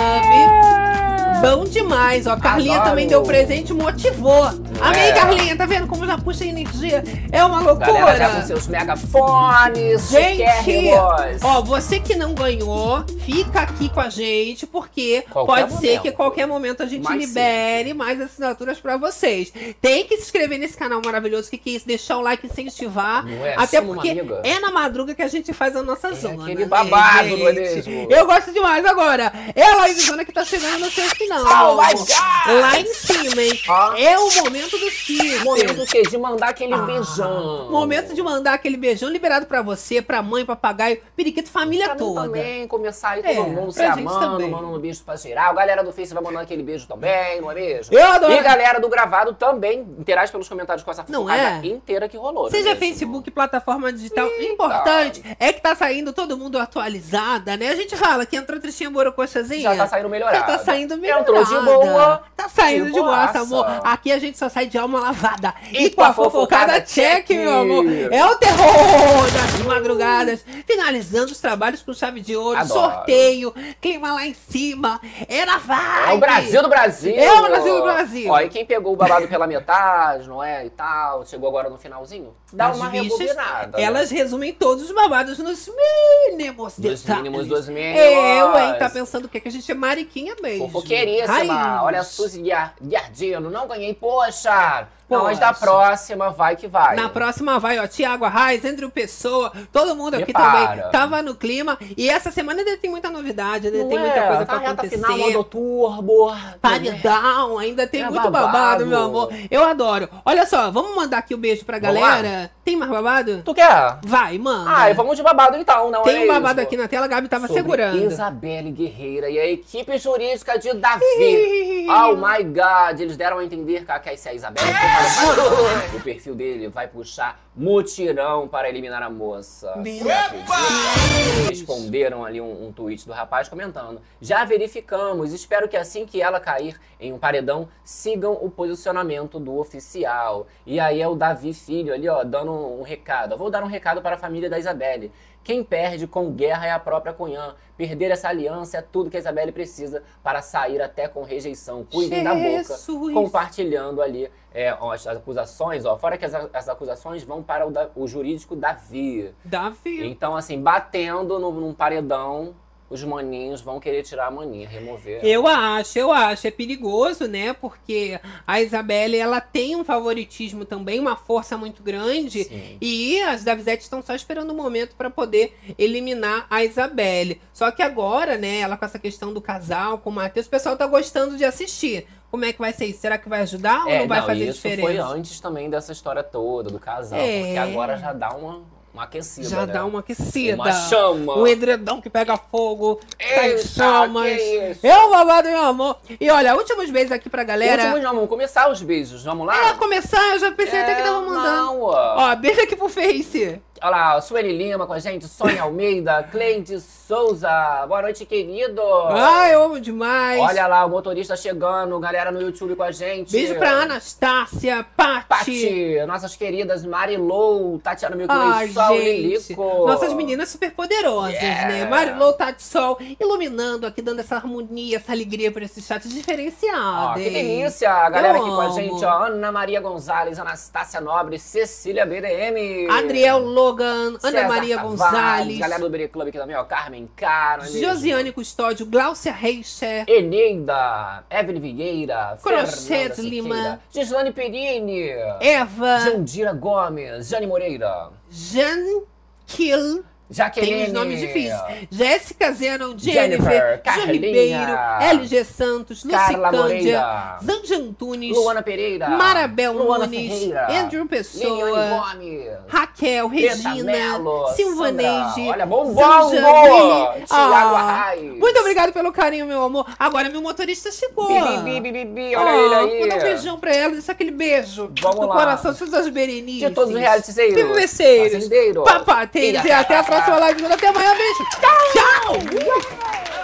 Bom demais, ó. Carlinha Adoro. também deu presente, motivou. Amei, É. Carlinha, tá vendo como já puxa energia? É uma loucura. Galera já com seus megafones, Gente, chiquérrimos. ó, você que não ganhou, fica aqui com a gente, porque Qualquer pode ser momento. que a qualquer momento a gente Mais libere mais assinaturas pra vocês. Tem que se inscrever nesse canal maravilhoso, que que é isso? Deixar o like, incentivar. Não é? Até Chama uma porque amiga. é na madruga que a gente faz a nossa É zona. aquele né, babado, gente? não é mesmo? Eu gosto demais agora. É a live zona que tá chegando no seu final. Oh ó. my God! Lá em cima, hein? Ó. É o momento dos kisses. Momento o quê? De mandar aquele Ah, beijão. Momento de mandar aquele beijão liberado pra você, pra mãe, papagaio, periquito, família Pra mim toda. também, começar aí É, todo mundo se pra gente amando, também. mandando um beijo pra geral. Galera do Face vai mandando aquele beijo também, não é mesmo? Eu adoro. E galera do gravado também interage pelos comentários com essa Não fofocada é? inteira que rolou. não Seja é mesmo? Facebook, plataforma digital, importante é que tá saindo todo mundo atualizada, né? A gente fala que entrou tristinha borocochazinha. Já tá saindo melhorado. Já tá saindo melhorada. Entrou de boa. Tá saindo de de boaça, boaça. amor. Aqui a gente só sai de alma lavada. E E, com a fofocada check, meu amor. É o terror das madrugadas. Finalizando os trabalhos com chave de ouro, Adoro. sorteio, clima lá em cima. É na vibe. É o Brasil do Brasil! É o Brasil do Brasil. Ó, e quem pegou o babado pela metade, não é? E tal, chegou agora no finalzinho, dá As uma bichas, rebobinada. né? elas resumem todos os babados nos mínimos Dos detalhes. mínimos, dos mínimos. Eu, hein? Tá pensando o quê? Que a gente é mariquinha mesmo. Fofoqueiríssima. Raiz. Olha a Suzy Guiar- Guiardino, não ganhei, poxa! Não, mas da Poxa. próxima vai que vai. Na próxima vai, ó, Tiago Arraes, Andrew Pessoa, todo mundo aqui Prepara. também tava no clima. E essa semana ainda tem muita novidade, ainda Não tem é? muita coisa tá pra reta acontecer. final, modo turbo. Paredão, ainda tem É muito babado. babado. meu amor. Eu adoro. Olha só, vamos mandar aqui o beijo pra Vamos galera. Tem mais babado? Tu quer? Vai, manda. Ai, vamos de babado então, não é Tem um mesmo? babado aqui na tela, a Gabi tava Sobre segurando. Isabelle Guerreira e a equipe jurídica de Davi. Oh my God, eles deram a entender que a que é a Isabelle. O perfil dele vai puxar mutirão para eliminar a moça. Meu Você acredita? Responderam ali um, um tweet do rapaz comentando: já verificamos, espero que assim que ela cair em um paredão, sigam o posicionamento do oficial. E aí é o Davi Filho ali, ó, dando um, um recado. Eu vou dar um recado para a família da Isabelle. Quem perde com guerra é a própria Cunhã. Perder essa aliança é tudo que a Isabelle precisa para sair até com rejeição. Cuidem da boca, compartilhando ali é, ó, as acusações. Ó, fora que as, as acusações vão para o, da, o jurídico Davi. Davi. Então, assim, batendo no, num paredão, os maninhos vão querer tirar a maninha, remover. Eu acho, eu acho. É perigoso, né? Porque a Isabelle, ela tem um favoritismo também, uma força muito grande. Sim. E as Davizettes estão só esperando o momento para poder eliminar a Isabelle. Só que agora, né, ela com essa questão do casal, com o Matheus, o pessoal tá gostando de assistir. Como é que vai ser isso? Será que vai ajudar ou É, não vai não, fazer isso diferença? foi antes também dessa história toda, do casal. É. Porque agora já dá uma, uma aquecida, Já né? dá uma aquecida. Uma chama. O edredom que pega fogo. Tá em Eita, chamas. que isso? Eu, babado, meu amor. E olha, últimos beijos aqui pra galera. Últimos, não, vamos começar os beijos, vamos lá? É, começar, eu já pensei até que tava mandando. Não, ó. Ó, beijo aqui pro Face. Olha lá, Sueli Lima com a gente, Sônia Almeida, Cleide Souza, boa noite, querido. Ai, eu amo demais. Olha lá, o motorista chegando, galera no YouTube com a gente. Beijo pra Anastácia, Pati. Pati, nossas queridas Marilou, Tatiana Milk Ai, Sol, gente. Lilico. Nossas meninas super poderosas, Yeah. né? Marilou, Tati Sol, iluminando aqui, dando essa harmonia, essa alegria pra esse chat diferenciado. Ó, que hein? delícia, a galera Eu aqui com a amo. gente, ó, Ana Maria Gonzalez, Anastácia Nobre, Cecília B D M. Adriel Logan, Ana César Maria Tavares, Gonzalez, galera do Bere Club aqui também, ó, Carmen Caro, Josiane Custódio, Gláucia Reicher, Eneida, Evelyn Vieira, Crochê Fernanda Siqueira, Lima, Gislane Perini, Eva, Jandira Gomes, Jane Moreira, Jan Kill. Jaqueline, Tem os nomes difíceis. Jéssica Zenon, Jennifer, Jennifer, Ju Carlinha, Ribeiro, L G Santos, Carla Lucicândia, Moreira, Zanja Antunes, Luana Pereira, Marabel Luana Nunes, Ferreira, Andrew Liliane Pessoa, Gomes, Raquel, Preta Regina, Mello, Silvaneide, Sandra, olha, bom Zanjane. bom, Tiago Ah, Arraes. muito obrigado pelo carinho, meu amor. Agora meu motorista chegou. Bibi, bibi, bibi, olha Ó, ele aí. vou dar um beijão pra ela, deixa aquele beijo Vamos no lá. coração de todas as Berenices. De todos os realitizeiros. Piveceiros. Fazendeiros. Papateiros. E até a próxima live. Até amanhã. Beijo. Tchau. Tchau.